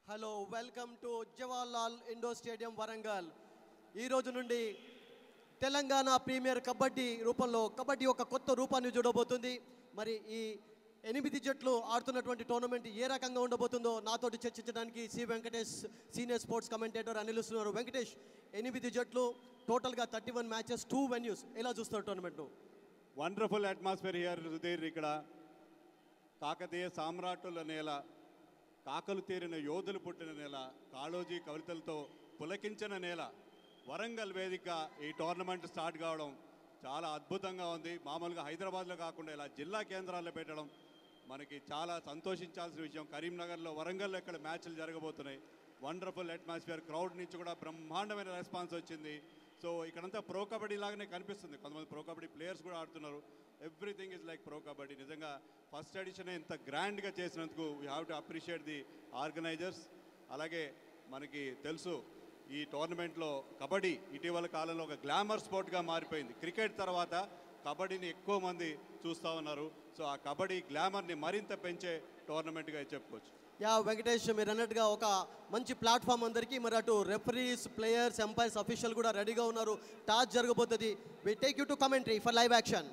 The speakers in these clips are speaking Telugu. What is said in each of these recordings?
Hello welcome to Jawaharlal indoor stadium Warangal. ఈ రోజు నుండి తెలంగాణ ప్రీమియర్ కబడ్డీ రూపంలో కబడ్డీ ఒక కొత్త రూపాన్ని చూడబోతుంది. మరి ఈ 8 జట్లు ఆడుతున్నటువంటి టోర్నమెంట్ ఏ రకంగా ఉండబోతుందో నాతోటి చర్చించడానికి C Venkatesh senior sports commentator నిలుస్తున్నారు. వెంకటేష్, 8 జట్లు, టోటల్గా 31 మ్యాచెస్, 2 వెన్యూస్, ఎలా చూస్తారు టోర్నమెంట్ను? Wonderful atmosphere here Sudheer. ఇక్కడ కాకతీయ సామ్రాట్టుల నేల, కాకలు తీరిన యోధులు పుట్టిన నేల, కాళోజీ కవితలతో పులకించిన నేల వరంగల్ వేదిక ఈ టోర్నమెంట్ స్టార్ట్ కావడం చాలా అద్భుతంగా ఉంది. మామూలుగా హైదరాబాద్లో కాకుండా ఇలా జిల్లా కేంద్రాల్లో పెట్టడం మనకి చాలా సంతోషించాల్సిన విషయం. కరీంనగర్లో, వరంగల్లో ఇక్కడ మ్యాచ్లు జరగబోతున్నాయి. వండర్ఫుల్ అట్మాస్ఫియర్, క్రౌడ్ నుంచి కూడా బ్రహ్మాండమైన రెస్పాన్స్ వచ్చింది. సో ఇక్కడంతా ప్రో కబడ్డీ లాగానే కనిపిస్తుంది. కొంతమంది ప్రో కబడ్డీ ప్లేయర్స్ కూడా ఆడుతున్నారు. Everything is like pro kabaddi. నిజంగా ఫస్ట్ ఎడిషన్ ఇంత గ్రాండ్గా చేసినందుకు we have to appreciate the organisers. అలాగే మనకి తెలుసు ఈ టోర్నమెంట్లో కబడ్డీ ఇటీవల కాలంలో ఒక గ్లామర్ స్పోర్ట్గా మారిపోయింది. క్రికెట్ తర్వాత కబడ్డీని ఎక్కువ మంది చూస్తూ ఉన్నారు. సో ఆ కబడ్డీ గ్లామర్ని మరింత పెంచే టోర్నమెంట్గా చెప్పుకోవచ్చు. యా వెంకటేష్, మీరు అన్నట్టుగా ఒక మంచి ప్లాట్ఫామ్ అందరికీ. మరి అటు రెఫరీస్, ప్లేయర్స్, ఎంపైర్స్, అఫీషియల్ కూడా రెడీగా ఉన్నారు. టాస్ జరగబోతుంది. We take you to commentary for live action.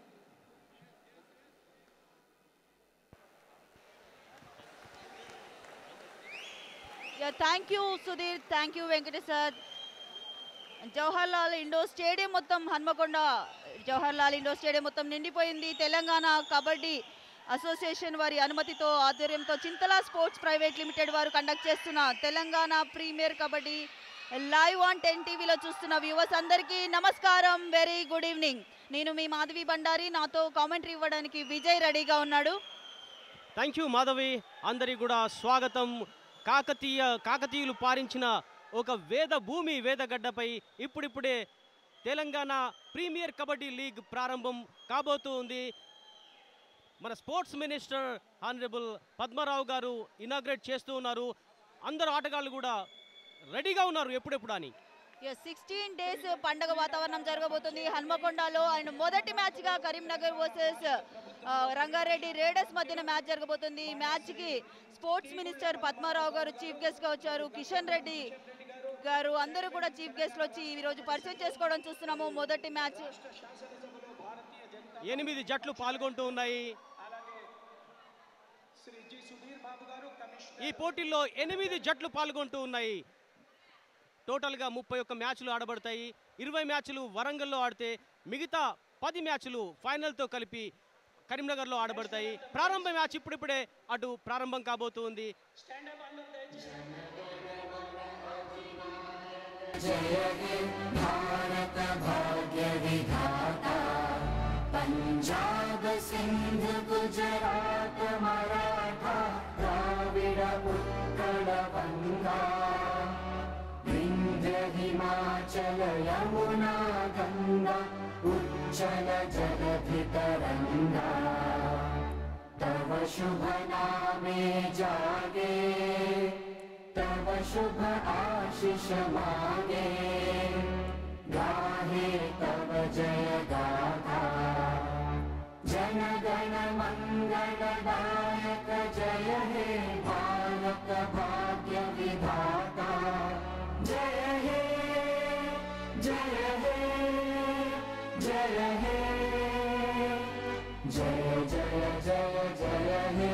Thank you Sudheer, thank you Venkatesh sir. Jawaharlal indoor stadium మొత్తం, హన్మకొండ జవహర్లాల్ ఇండోర్ స్టేడియం మొత్తం నిండిపోయింది. తెలంగాణ కబడ్డీ అసోసియేషన్ వారి అనుమతితో, ఆధ్వర్యంతో చింతల స్పోర్ట్స్ ప్రైవేట్ లిమిటెడ్ వారు కండక్ట్ చేస్తున్న Telangana premier kabaddi live on 10 టీవీలో చూస్తున్న వ్యూవర్స్ అందరికీ నమస్కారం, వెరీ గుడ్ ఈవినింగ్. నేను మీ మాధవి బండారి. నాతో కామెంటరీ ఇవ్వడానికి విజయ్ రెడీగా ఉన్నాడు. Thank you Madhavi. అందరికీ కూడా స్వాగతం. కాకతీయులు పారించిన ఒక వేద భూమి, వేదగడ్డపై ఇప్పుడిప్పుడే తెలంగాణ ప్రీమియర్ కబడ్డీ లీగ్ ప్రారంభం కాబోతూ ఉంది. మన స్పోర్ట్స్ మినిస్టర్ హానరబుల్ పద్మారావు గారు ఇనాగ్రేట్ చేస్తూ ఉన్నారు. అందరు ఆటగాళ్ళు కూడా రెడీగా ఉన్నారు ఎప్పుడెప్పుడు అని. 16 డేస్ పండగ వాతావరణం జరగబోతుంది హన్మకొండలో. అండ్ మొదటి మ్యాచ్గా కరీంనగర్ వర్సెస్ రంగారెడ్డి రేడర్స్ మధ్యన మ్యాచ్ జరగబోతుంది. ఈ మ్యాచ్కి స్పోర్ట్స్ మినిస్టర్ పద్మారావు గారు చీఫ్ గెస్ట్గా వచ్చారు. కిషన్ రెడ్డి గారు అందరూ కూడా చీఫ్ గెస్ట్లు వచ్చి ఈరోజు పరిచయం చేసుకోవడం చూస్తున్నాము. మొదటి మ్యాచ్ 8 జట్లు పాల్గొంటూ ఉన్నాయి. ఈ పోటీల్లో 8 జట్లు పాల్గొంటూ ఉన్నాయి. టోటల్గా 31 మ్యాచ్లు ఆడబడతాయి. 20 మ్యాచ్లు వరంగల్లో ఆడితే మిగతా 10 మ్యాచ్లు ఫైనల్తో కలిపి కరీంనగర్లో ఆడబడతాయి. ప్రారంభ మ్యాచ్ ఇప్పుడిప్పుడే అటు ప్రారంభం కాబోతుంది. पंजाब सिंध गुजरात मराठा द्राविड उत्कल गंगा विंध्य हिमाचल यमुना गंगा उच्चल जलधि तरंगा तव शुभ नामे जागे तव शुभ आशीष मांगे गाहे तव जय गाथा जन गण मंगलदायक जय हे भारत भाग्य विधाता जय हे जय हे जय हे जय जय जय जय हे.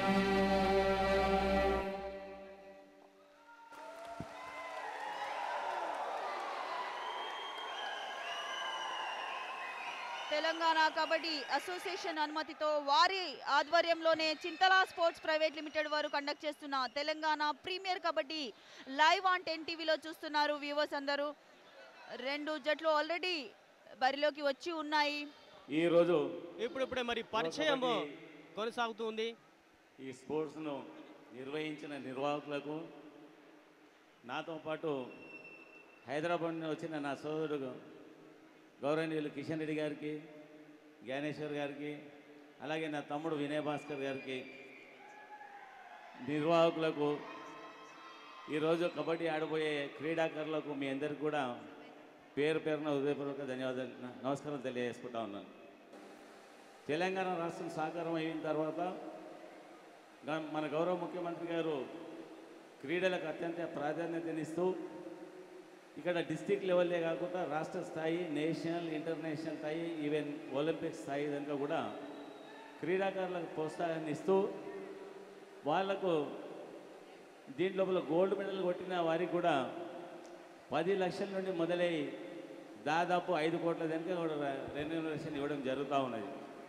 తెలంగాణ కబడ్డీ అసోసియేషన్ అనుమతితో, వారి ఆధ్వర్యంలోనే చింతల స్పోర్ట్స్ ప్రైవేట్ లిమిటెడ్ వారు కండక్ట్ చేస్తున్న Telangana premier kabaddi live on 10 టీవీలో చూస్తున్నారు వ్యూవర్స్ అందరూ. 2 జట్లు ఆల్రెడీ బరిలోకి వచ్చి ఉన్నాయి. ఈరోజు ఇప్పుడిప్పుడే మరి పరిచయం కొనసాగుతుంది. ఈ స్పోర్ట్స్ను నిర్వహించిన నిర్వాహకులకు, నాతో పాటు హైదరాబాద్ నుండి వచ్చిన నా సోదరుడు గౌరవనీయులు కిషన్ రెడ్డి గారికి, జ్ఞానేశ్వర్ గారికి, అలాగే నా తమ్ముడు వినయ్ భాస్కర్ గారికి, నిర్వాహకులకు, ఈరోజు కబడ్డీ ఆడబోయే క్రీడాకారులకు మీ అందరికీ కూడా పేరు పేరున హృదయపూర్వక ధన్యవాదాలు, నమస్కారం తెలియజేసుకుంటా ఉన్నాను. తెలంగాణ రాష్ట్రం సాకారం అయిన తర్వాత మన గౌరవ ముఖ్యమంత్రి గారు క్రీడలకు అత్యంత ప్రాధాన్యతనిస్తూ ఇక్కడ డిస్టిక్ లెవెల్లే కాకుండా రాష్ట్ర స్థాయి, నేషనల్, ఇంటర్నేషనల్ స్థాయి, ఈవెన్ ఒలింపిక్ స్థాయి దాకా కూడా క్రీడాకారులకు ప్రోత్సాహాన్ని ఇస్తూ వాళ్లకు దీంట్లోపల గోల్డ్ మెడల్ కొట్టిన వారికి కూడా 10 లక్షల నుండి మొదలై దాదాపు 5 కోట్ల దాకా కూడా రెన్యువరేషన్ ఇవ్వడం జరుగుతూ ఉన్నది.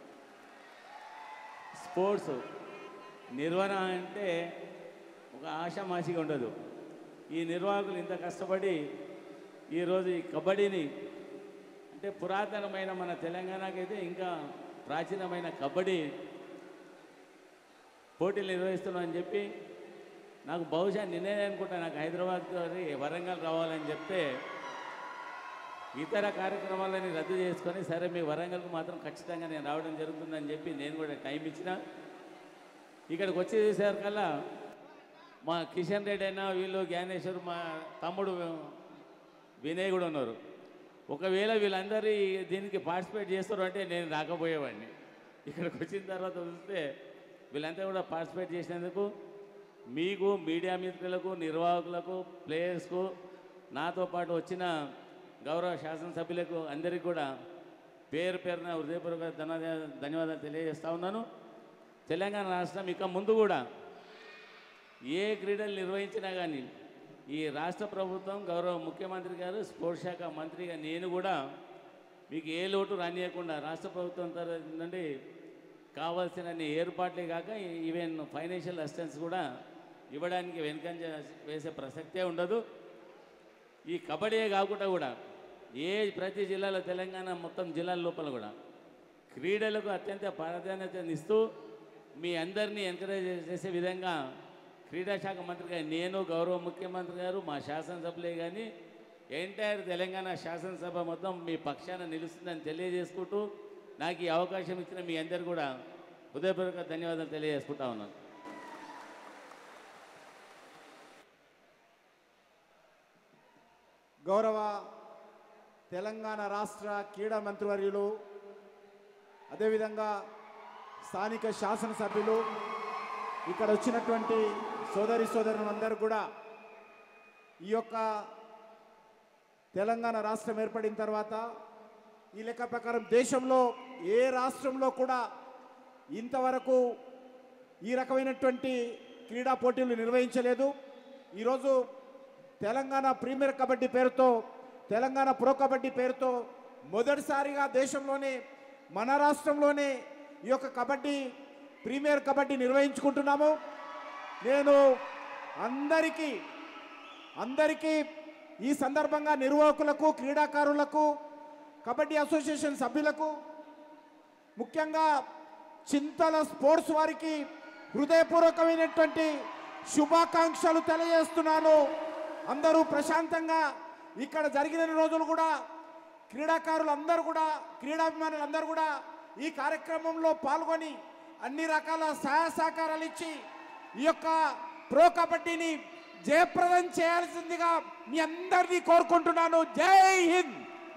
స్పోర్ట్స్ నిర్వహణ అంటే ఒక ఆషామాషిగా ఉండదు. ఈ నిర్వాహకులు ఇంత కష్టపడి ఈరోజు ఈ కబడ్డీని అంటే పురాతనమైన మన తెలంగాణకైతే ఇంకా ప్రాచీనమైన కబడ్డీ పోటీలు నిర్వహిస్తున్నామని చెప్పి నాకు బహుశా నిన్నే అనుకుంటా నాకు హైదరాబాద్ వరంగల్ రావాలని చెప్తే ఇతర కార్యక్రమాలని రద్దు చేసుకొని సరే మీ వరంగల్కు మాత్రం ఖచ్చితంగా నేను రావడం జరుగుతుందని చెప్పి నేను కూడా టైం ఇచ్చిన. ఇక్కడికి వచ్చి చూసేసరికల్లా మా కిషన్ రెడ్డి అయినా వీళ్ళు జ్ఞానేశ్వర్ మా తమ్ముడు వినయ్ కూడా ఉన్నారు. ఒకవేళ వీళ్ళందరూ దీనికి పార్టిసిపేట్ చేస్తారు అంటే నేను రాకపోయేవాడిని. ఇక్కడికి వచ్చిన తర్వాత చూస్తే వీళ్ళంతా కూడా పార్టిసిపేట్ చేసినందుకు మీకు, మీడియా మిత్రులకు, నిర్వాహకులకు, ప్లేయర్స్కు, నాతో పాటు వచ్చిన గౌరవ శాసనసభ్యులకు అందరికీ కూడా పేరు పేరున హృదయపూర్వక ధన్యవాదాలు తెలియజేస్తా ఉన్నాను. తెలంగాణ రాష్ట్రం ఇక ముందు కూడా ఏ క్రీడలు నిర్వహించినా కానీ ఈ రాష్ట్ర ప్రభుత్వం, గౌరవ ముఖ్యమంత్రి గారు, స్పోర్ట్స్ శాఖ మంత్రిగా నేను కూడా మీకు ఏ లోటు రానియకుండా రాష్ట్ర ప్రభుత్వం తరఫు నుండి కావాల్సిన ఏర్పాట్లే కాక ఈవెన్ ఫైనాన్షియల్ అసిస్టెన్స్ కూడా ఇవ్వడానికి వెనుకంజ వేసే ప్రసక్తే ఉండదు. ఈ కబడ్డీ కాకుండా కూడా ప్రతి జిల్లాలో తెలంగాణ మొత్తం జిల్లాల లోపల కూడా క్రీడలకు అత్యంత ప్రాధాన్యతనిస్తూ మీ అందరినీ ఎంకరేజ్ చేసే విధంగా క్రీడా శాఖ మంత్రిగా నేను, గౌరవ ముఖ్యమంత్రి గారు, మా శాసనసభలే కానీ ఎంటైర్ తెలంగాణ శాసనసభ మొత్తం మీ పక్షాన నిలుస్తుందని తెలియజేసుకుంటూ నాకు ఈ అవకాశం ఇచ్చిన మీ అందరు కూడా హృదయపూర్వక ధన్యవాదాలు తెలియజేసుకుంటా ఉన్నాను. గౌరవ తెలంగాణ రాష్ట్ర క్రీడా మంత్రివర్యులు, అదేవిధంగా స్థానిక శాసనసభ్యులు, ఇక్కడ వచ్చినటువంటి సోదరులందరూ కూడా ఈ యొక్క తెలంగాణ రాష్ట్రం ఏర్పడిన తర్వాత ఈ లెక్క ప్రకారం దేశంలో ఏ రాష్ట్రంలో కూడా ఇంతవరకు ఈ రకమైనటువంటి క్రీడా పోటీలు నిర్వహించలేదు. ఈరోజు తెలంగాణ ప్రీమియర్ కబడ్డీ పేరుతో, తెలంగాణ ప్రో కబడ్డీ పేరుతో మొదటిసారిగా దేశంలోనే మన రాష్ట్రంలోనే ఈ యొక్క కబడ్డీ ప్రీమియర్ కబడ్డీ నిర్వహించుకుంటున్నాము. నేను అందరికీ ఈ సందర్భంగా నిర్వాహకులకు, క్రీడాకారులకు, కబడ్డీ అసోసియేషన్ సభ్యులకు, ముఖ్యంగా చింతల స్పోర్ట్స్ వారికి హృదయపూర్వకమైనటువంటి శుభాకాంక్షలు తెలియజేస్తున్నాను. అందరూ ప్రశాంతంగా ఇక్కడ జరిగిన రోజులు కూడా క్రీడాకారులందరూ కూడా, క్రీడాభిమానులందరూ కూడా ఈ కార్యక్రమంలో పాల్గొని అన్ని రకాల సహాయ సహకారాలు ఇచ్చి ఈ యొక్క ప్రో కబడ్డీని జయప్రదం చేయాల్సిందిగా మీ అందరినీ కోరుకుంటున్నాను. జై హింద్.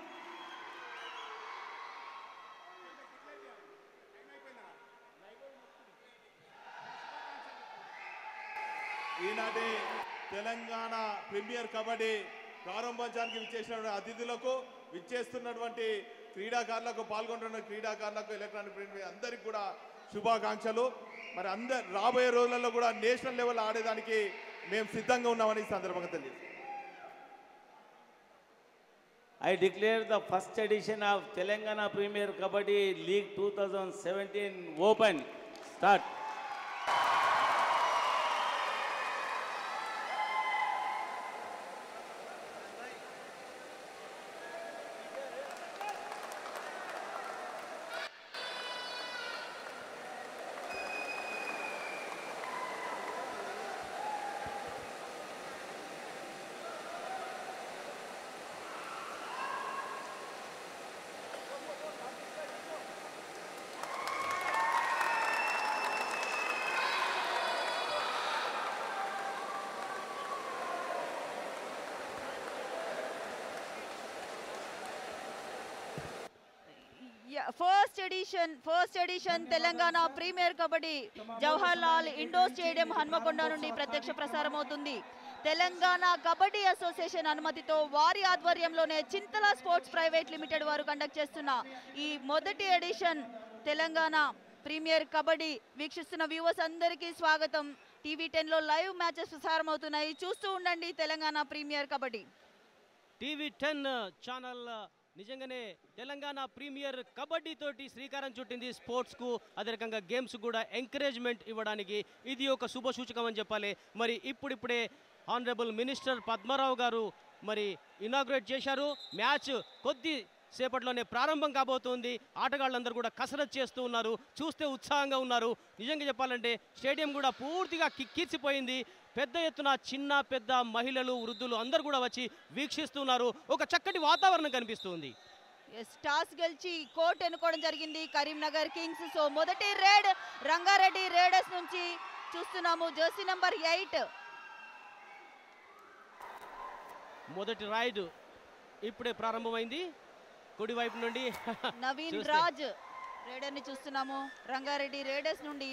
ఈనాటి తెలంగాణ ప్రీమియర్ కబడ్డీ ప్రారంభోత్సవానికి విచ్చేసినటువంటి అతిథులకు, విచ్చేస్తున్నటువంటి క్రీడాకారులకు, పాల్గొంటున్న క్రీడాకారులకు, ఎలక్ట్రానిక్ ప్రింట్ అందరికీ కూడా శుభాకాంక్షలు. మరి రాబోయే రోజులలో కూడా నేషనల్ లెవెల్ ఆడేదానికి మేము సిద్ధంగా ఉన్నామని ఈ సందర్భంగా తెలియదు. I declare the first edition of Telangana Premier Kabaddi League 2017 open. Start. First edition Telangana premier kabaddi Jawahar Lal indoor stadium Hanmakonda నుండి ప్రత్యక్ష ప్రసారం అవుతుంది. తెలంగాణ కబడ్డీ అసోసియేషన్ అనుమతితో వారి ఆధ్వర్యంలోనే చింతల స్పోర్ట్స్ ప్రైవేట్ లిమిటెడ్ వారు కండక్ట్ చేస్తున్న ఈ మొదటి ఎడిషన్ తెలంగాణ ప్రీమియర్ కబడ్డీ వీక్షిస్తున్న వ్యూవర్స్ అందరికీ స్వాగతం. టీవీ 10లో లైవ్ మ్యాచెస్ ప్రసారం అవుతున్నాయి, చూస్తూ ఉండండి Telangana premier kabaddi. TV 10 channel నిజంగానే తెలంగాణ ప్రీమియర్ కబడ్డీ తోటి శ్రీకారం చుట్టింది. స్పోర్ట్స్కు అదే రకంగా గేమ్స్ కూడా ఎంకరేజ్మెంట్ ఇవ్వడానికి ఇది ఒక శుభ సూచకం అని చెప్పాలి. మరి ఇప్పుడిప్పుడే ఆనరబుల్ మినిస్టర్ పద్మారావు గారు మరి ఇనాగ్రేట్ చేశారు. మ్యాచ్ కొద్ది సేపట్లోనే ప్రారంభం కాబోతుంది. ఆటగాళ్ళందరూ కూడా కసరత్ చేస్తూ ఉన్నారు, చూస్తే ఉత్సాహంగా ఉన్నారు. నిజంగా చెప్పాలంటే స్టేడియం కూడా పూర్తిగా కిక్కిసిపోయింది. పెద్ద ఎత్తున చిన్న పెద్ద మహిళలు వృద్ధులు అందరూ కూడా వచ్చి వీక్షిస్తున్నారు. ఒక చక్కటి వాతావరణం కనిపిస్తుంది. టాస్ గెలిచి కోర్ట్ ఎన్నుకోవడం జరిగింది కరీంనగర్ కింగ్స్. సో మొదటి రేడ్ రంగారెడ్డి రేడర్స్ నుంచి చూస్తున్నాము. జెర్సీ నెంబర్ 8 మొదటి రైడ్ ఇప్పుడే ప్రారంభమైంది. కుడివైపు నుండి నవీన్ రాజ్ రేడర్ ని చూస్తున్నాము. రంగారెడ్డి రేడర్స్ నుండి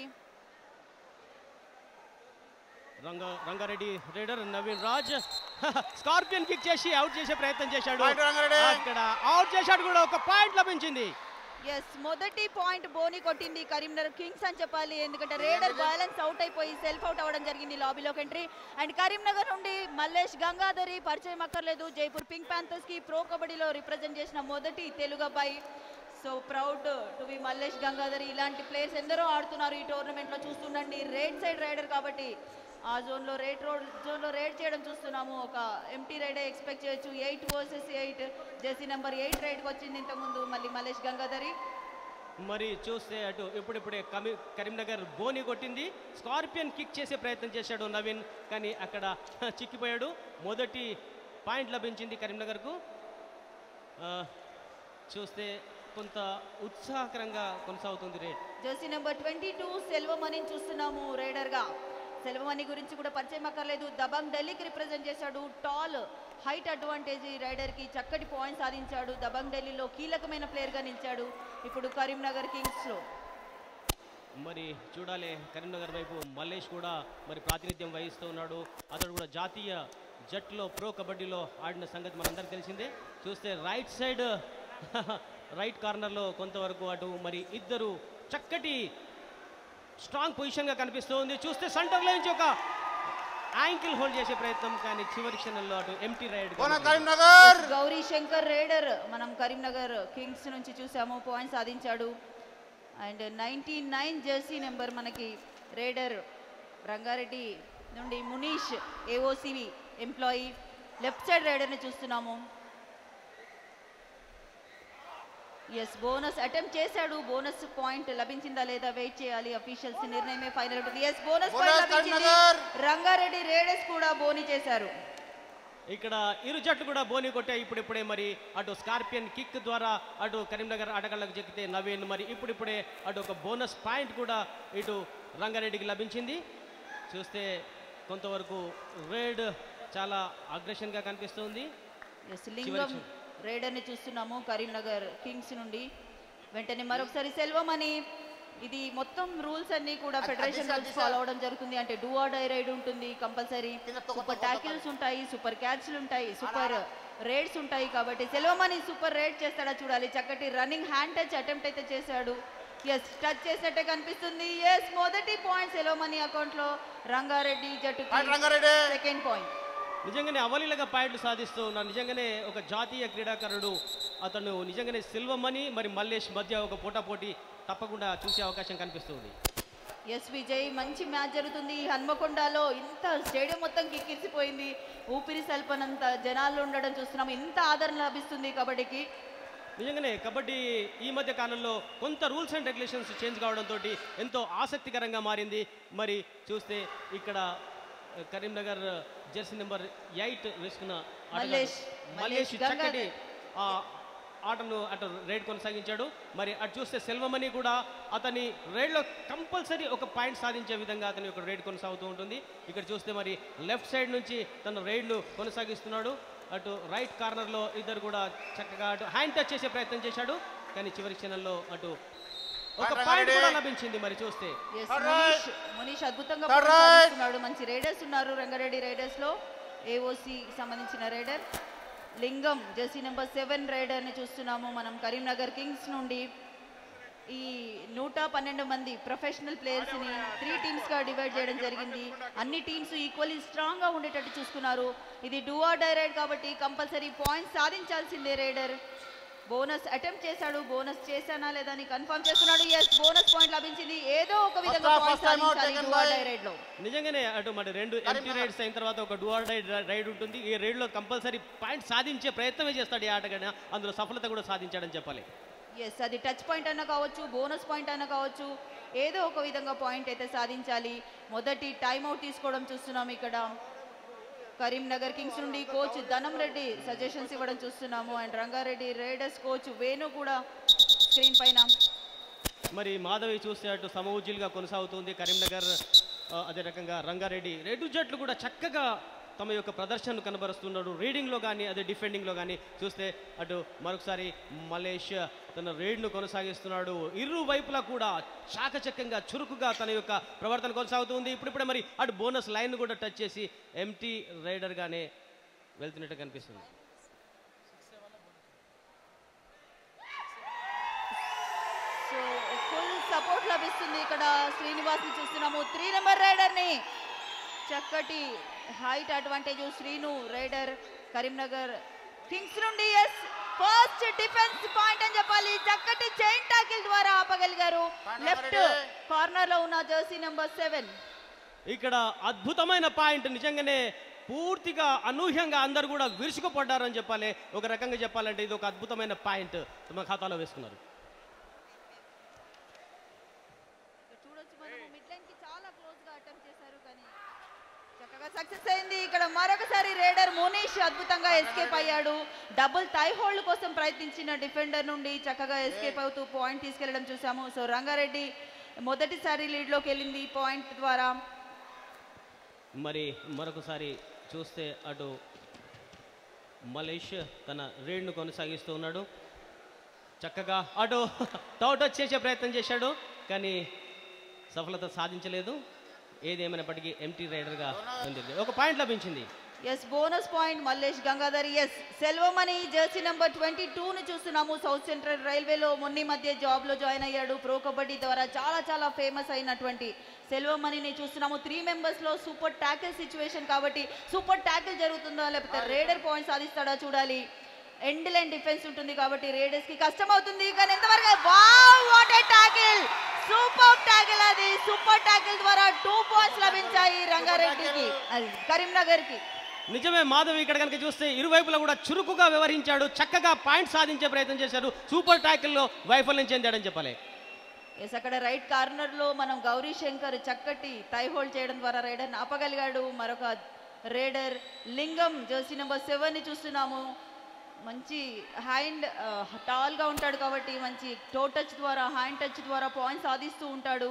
Rangareddy raider Naveen Raj scorpion kick చేసి అవుట్ చేసే ప్రయత్నం చేశాడు. అక్కడ అవుట్ చేశాడు కూడా, ఒక పాయింట్ లభించింది. మొదటి పాయింట్ బోని కొట్టింది కరీంనగర్ కింగ్స్ అని చెప్పాలి. ఎందుకంటే రేడర్ బ్యాలెన్స్ అవుట్ అయిపోయి సెల్ఫ్ అవుట్ అవ్వడం జరిగింది లాబీలోకి ఎంట్రీ. అండ్ కరీంనగర్ నుండి మల్లేష్ గంగాధరి పరిచయం అక్కర్లేదు, జైపూర్ పింక్ ప్యాంథర్స్ కి ప్రో కబడ్డీలో రిప్రజెంట్ చేసిన మొదటి తెలుగు అబ్బాయి. So proud to be Mallesh Gangadhari. ఇలాంటి ప్లేయర్స్ ఎందరో ఆడుతున్నారు ఈ టోర్నమెంట్ లో. చూస్తుండండి, రైట్ సైడ్ రైడర్ కాబట్టి ఆ జోన్లో రైడ్ చేయడం చూస్తున్నాము. ఒక ఎంటీ రైడే ఎక్స్పెక్ట్ చేయొచ్చు. 8 వర్సెస్ 8 జెర్సీ నెంబర్ 8 రైడ్కి వచ్చింది ఇంతకుముందు మళ్ళీ మల్లేష్ గంగాధరి. మరి చూస్తే అటు ఇప్పుడిప్పుడే కరీంనగర్ బోని కొట్టింది. స్కార్పియన్ కిక్ చేసే ప్రయత్నం చేశాడు నవీన్, కానీ అక్కడ చిక్కిపోయాడు. మొదటి పాయింట్ లభించింది కరీంనగర్కు. చూస్తే కొంత ఉత్సాహకరంగా కొనసాగుతుంది రేడ్. జెర్సీ నెంబర్ 22 సెల్వమణిని చూస్తున్నాము రైడర్గా. సెల్వమణి గురించి కూడా పరిచయం అక్కర్లేదు. దబంగ్ ఢిల్లీకి రిప్రజెంట్ చేశాడు. టాల్ హైట్ అడ్వాంటేజ్ ఈ రైడర్కి, చక్కటి పాయింట్ సాధించాడు. దబంగ్ ఢిల్లీలో కీలకమైన ప్లేయర్గా నిలిచాడు. ఇప్పుడు కరీంనగర్ కింగ్స్లో మరి చూడాలి, కరీంనగర్ వైపు మల్లేష్ కూడా మరి ప్రాతినిధ్యం వహిస్తూ ఉన్నాడు. అతడు కూడా జాతీయ జట్టులో ప్రో కబడ్డీలో ఆడిన సంగతి మనందరికీ తెలిసిందే. చూస్తే రైట్ సైడ్ రైట్ కార్నర్లో కొంతవరకు అటు మరి ఇద్దరు చక్కటి స్ట్రాంగ్ పొజిషన్గా కనిపిస్తుంది. చూస్తే సెంటర్లో నుంచి ఒక యాంకిల్ హోల్డ్ చేసే ప్రయత్నం, కానీ చివరి క్షణంలో అటు empty raid. Gauri Shankar raider మనం కరీంనగర్ కింగ్స్ నుంచి చూసాము, పాయింట్ సాధించాడు. అండ్ 99 జెర్సీ నెంబర్ మనకి రైడర్ రంగారెడ్డి నుండి మునీష్ ఏఓసివి ఎంప్లాయీ. లెఫ్ట్ సైడ్ రైడర్ని చూస్తున్నాము. బోనస్ అటెంప్ట్ చేశాడు. బోనస్ పాయింట్ లభించిందా లేదా వెయిట్ చేయాలి, అఫీషియల్స్ నిర్ణయమే ఫైనల్ ఉంటుంది. బోనస్ పాయింట్ లభించింది. రంగారెడ్డి రేడర్స్ కూడా బోని చేశారు. ఇక్కడ ఇరు జట్టు కూడా బోని కొట్టాయి ఇప్పుడిప్పుడే. మరి అటు స్కార్పియన్ కిక్ ద్వారా అటు కరీంనగర్ ఆటగాళ్లకు చెక్కితే నవీన్, మరి ఇప్పుడిప్పుడే అటు ఒక బోనస్ పాయింట్ కూడా ఇటు రంగారెడ్డికి లభించింది. చూస్తే కొంతవరకు రేడ్ చాలా అగ్రెషన్గా కనిపిస్తుంది. లింగం రైడర్ని చూస్తున్నాము కరీంనగర్ కింగ్స్ నుండి. వెంటనే మరొకసారి సెల్వమణి. ఇది మొత్తం రూల్స్ అన్ని కూడా ఫెడరేషన్ రూల్స్ ఫాలో అవడం జరుగుతుంది. అంటే డూ ఆర్ డై రైడ్ ఉంటుంది కంపల్సరీ, సూపర్ టాకిల్స్ ఉంటాయి, సూపర్ క్యాచ్లు ఉంటాయి, సూపర్ రైడ్స్ ఉంటాయి. కాబట్టి సెల్వమణి సూపర్ రైడ్ చేస్తాడా చూడాలి. చక్కటి రన్నింగ్ హ్యాండ్ టచ్ అటెంప్ట్ అయితే చేశాడు. టచ్ చేసినట్టే కనిపిస్తుంది. మొదటి పాయింట్ సెల్వమణి అకౌంట్లో రంగారెడ్డి జట్టుకి సెకండ్ పాయింట్. నిజంగానే అవలీలగా పాయింట్లు సాధిస్తూ ఉన్నారు. నిజంగానే ఒక జాతీయ క్రీడాకారుడు అతను. నిజంగానే సెల్వమణి మరి మల్లేష్ మధ్య ఒక పోటాపోటీ తప్పకుండా చూసే అవకాశం కనిపిస్తుంది. విజయ్, మంచి మ్యాచ్ జరుగుతుంది హన్మకొండలో. ఇంత స్టేడియం మొత్తం కిక్కిరిసిపోయింది. ఊపిరి సల్పనంత జనాల్లో ఉండడం చూస్తున్నాం. ఇంత ఆదరణ లభిస్తుంది కబడ్డీకి. నిజంగానే కబడ్డీ ఈ మధ్య కాలంలో కొంత రూల్స్ అండ్ రెగ్యులేషన్స్ చేంజ్ కావడంతో ఎంతో ఆసక్తికరంగా మారింది. మరి చూస్తే ఇక్కడ కరీంనగర్ జెర్సీ నెంబర్ 8 వేసుకున్న మల్లేష్ చక్కటి ఆటను అటు రైడ్ కొనసాగించాడు. మరి అటు చూస్తే సెల్వమణి కూడా అతని రైడ్లో కంపల్సరీ ఒక పాయింట్ సాధించే విధంగా అతని యొక్క రైడ్ కొనసాగుతూ ఉంటుంది. ఇక్కడ చూస్తే మరి లెఫ్ట్ సైడ్ నుంచి తన రైడ్లు కొనసాగిస్తున్నాడు. అటు రైట్ కార్నర్లో ఇద్దరు కూడా చక్కగా అటు హ్యాండ్ టచ్ చేసే ప్రయత్నం చేశాడు. కానీ చివరి క్షణంలో అటు ఒక పాయింట్ కూడా లభించింది. మరి చూస్తే మనీష్ అద్భుతంగా కొనసాగిస్తున్నాడు. మంచి రైడర్స్ ఉన్నారు రంగారెడ్డి రైడర్స్ లో. ఏఓసి సంబంధించిన raider Lingam jersey number 7 raider ని చూస్తున్నాము మనం కరీంనగర్ కింగ్స్ నుండి. ఈ 112 మంది ప్రొఫెషనల్ ప్లేయర్స్ ని 3 టీమ్స్ గా డివైడ్ చేయడం జరిగింది. అన్ని టీమ్స్ ఈక్వల్లీ స్ట్రాంగ్ గా ఉండేటట్టు చూసుకున్నారు. ఇది డూ ఆర్ డై రైడ్ కాబట్టి కంపల్సరీ పాయింట్స్ సాధించాల్సిందే. రైడర్ బోనస్ అటెంప్ట్ చేశాడు. బోనస్ చేశానా లేదా అని కన్ఫర్మ్ చేస్తున్నాడు. ఎస్, బోనస్ పాయింట్ లభించింది. ఏదో ఒక విధంగా పాయింట్ సాధించాలి డూ ఆర్ డై రైడ్ లో. నిజంగానే అటు మరి 2 ఎంటీ రైడ్స్ అయిన తర్వాత ఒక డూ ఆర్ డై రైడ్ ఉంటుంది. ఈ రైడ్ లో కంపల్సరీ పాయింట్ సాధించే ప్రయత్నమే చేస్తాడు ఈ ఆటగాడు. అందులో సఫలత కూడా సాధించాడని చెప్పాలి. ఎస్, అది టచ్ పాయింట్ అన్న కావచ్చు, బోనస్ పాయింట్ అన్న కావచ్చు, ఏదో ఒక విధంగా పాయింట్ అయితే సాధించాలి. మొదటి టైంఅవుట్ తీసుకోవడం చూస్తున్నాం ఇక్కడ కరీంనగర్ కింగ్స్ నుండి కోచ్ ధనం రెడ్డి సజెషన్స్ ఇవ్వడం చూస్తున్నాము. And Rangareddy Raiders coach Venu కూడా స్క్రీన్ పైన. మరి మాధవి చూస్తే అటు సమవుజ్జులుగా కొనసాగుతుంది కరీంనగర్, అదే రకంగా రంగారెడ్డి. 2 జట్లు కూడా చక్కగా తమ యొక్క ప్రదర్శనను కనబరుస్తున్నాడు. రీడింగ్లో కానీ అదే డిఫెండింగ్లో కానీ చూస్తే అటు మరొకసారి మలేష్ తన రైడ్ను కొనసాగిస్తున్నాడు. ఇరు వైపులా కూడా చాకచక్యంగా చురుకుగా తన యొక్క ప్రవర్తన కొనసాగుతుంది. ఇప్పుడిప్పుడే మరి అటు బోనస్ లైన్ కూడా టచ్ చేసి ఎంటీ రైడర్గానే వెళ్తున్నట్టు కనిపిస్తుంది. సో ఫుల్ సపోర్ట్ లభిస్తుంది ఇక్కడ. శ్రీనివాస్ ని చూస్తున్నాము, 3 నెంబర్ రైడర్ ని. చక్కటి height advantage Srinu raider Karimnagar Kings నుండి. ఎస్, ఫస్ట్ డిఫెన్స్ పాయింట్ అని చెప్పాలి. చక్కటి చైన్ టాకిల్ ద్వారా ఆపగలిగారు లెఫ్ట్ కార్నర్ లో ఉన్న జెర్సీ నెంబర్ 7. ఇక్కడ అద్భుతమైన పాయింట్. నిజంగానే పూర్తిగా అనూహ్యంగా అందరూ కూడా విరుచుకుపడ్డారని చెప్పాలి. ఒక రకంగా చెప్పాలంటే ఇది ఒక అద్భుతమైన పాయింట్ తమ ఖాతాలో వేసుకున్నారు. చూడొచ్చు మనము మిడ్ లైన్ కి చాలా క్లోజ్ గా అటెంప్ట్ చేశారు కానీ చక్కగా సక్సెస్ అయింది. ఇక్కడ మరొకసారి రైడర్ మనీష్ అద్భుతంగా ఎస్కేప్ అయ్యాడు. డబుల్ టై హోల్డ్ కోసం ప్రయత్నించిన డిఫెండర్ నుండి చక్కగా ఎస్కేప్ అవుతూ పాయింట్ తీసుకెళ్లడం చూసాము. సో రంగారెడ్డి మొదటిసారి లీడ్ లోకి వెళ్ళింది పాయింట్ ద్వారా. మరి మరొకసారి చూస్తే అటు మలేష్ తన రైడ్ను కొనసాగిస్తూ ఉన్నాడు. చక్కగా అటు టౌట్ చేసే ప్రయత్నం చేశాడు కానీ సఫలత సాధించలేదు. ఏదేమైనప్పటికీ ఎంటీ రైడర్గా ఒక పాయింట్ లభించింది. Yes, bonus point Mallesh Gangadhar. Yes, Selvamani jersey number 22 ని చూస్తున్నాము. సౌత్ సెంట్రల్ రైల్వేలో మొన్న మధ్య జాబ్ లో జాయిన్ అయ్యాడు. ప్రో కబడ్డీ ద్వారా చాలా ఫేమస్ అయినటువంటి సెల్వమణిని చూస్తున్నాము. 3 మెంబర్స్ లో సూపర్ టాకిల్ సిచ్యువేషన్ కాబట్టి సూపర్ టాకిల్ జరుగుతుందా లేకపోతే రైడర్ పాయింట్ సాధిస్తాడా చూడాలి. ఎండ్ లైన్ డిఫెన్స్ ఉంటుంది కాబట్టి రైడర్స్ కి కష్టం అవుతుంది. కానీ ఎంతవరకు wow, what a tackle, super tackle. అది సూపర్ టాకిల్ ద్వారా 2 పాయింట్స్ లభించాయి రంగారెడ్డికి, కరీంనగర్ కి. నిజమే మాధవి, ఇక్కడ కనుక చూస్తే ఇరువైపులా కూడా చురుకుగా వ్యవహరించాడు. చక్కగా పాయింట్ సాధించే ప్రయత్నం చేశారు. సూపర్ టాకిల్లో వైఫల్యం చెందాడని చెప్పాలి. ఎస్, అక్కడ రైట్ కార్నర్ లో మనం గౌరీ శంకర్ చక్కటి టై హోల్డ్ చేయడం ద్వారా రైడర్ ఆపగలిగాడు. మరొక రైడర్ లింగం జెర్సీ నెంబర్ 7 ని చూస్తున్నాము. మంచి హ్యాండ్ టాల్ గా ఉంటాడు కాబట్టి మంచి టో టచ్ ద్వారా హ్యాండ్ టచ్ ద్వారా పాయింట్ సాధిస్తూ ఉంటాడు.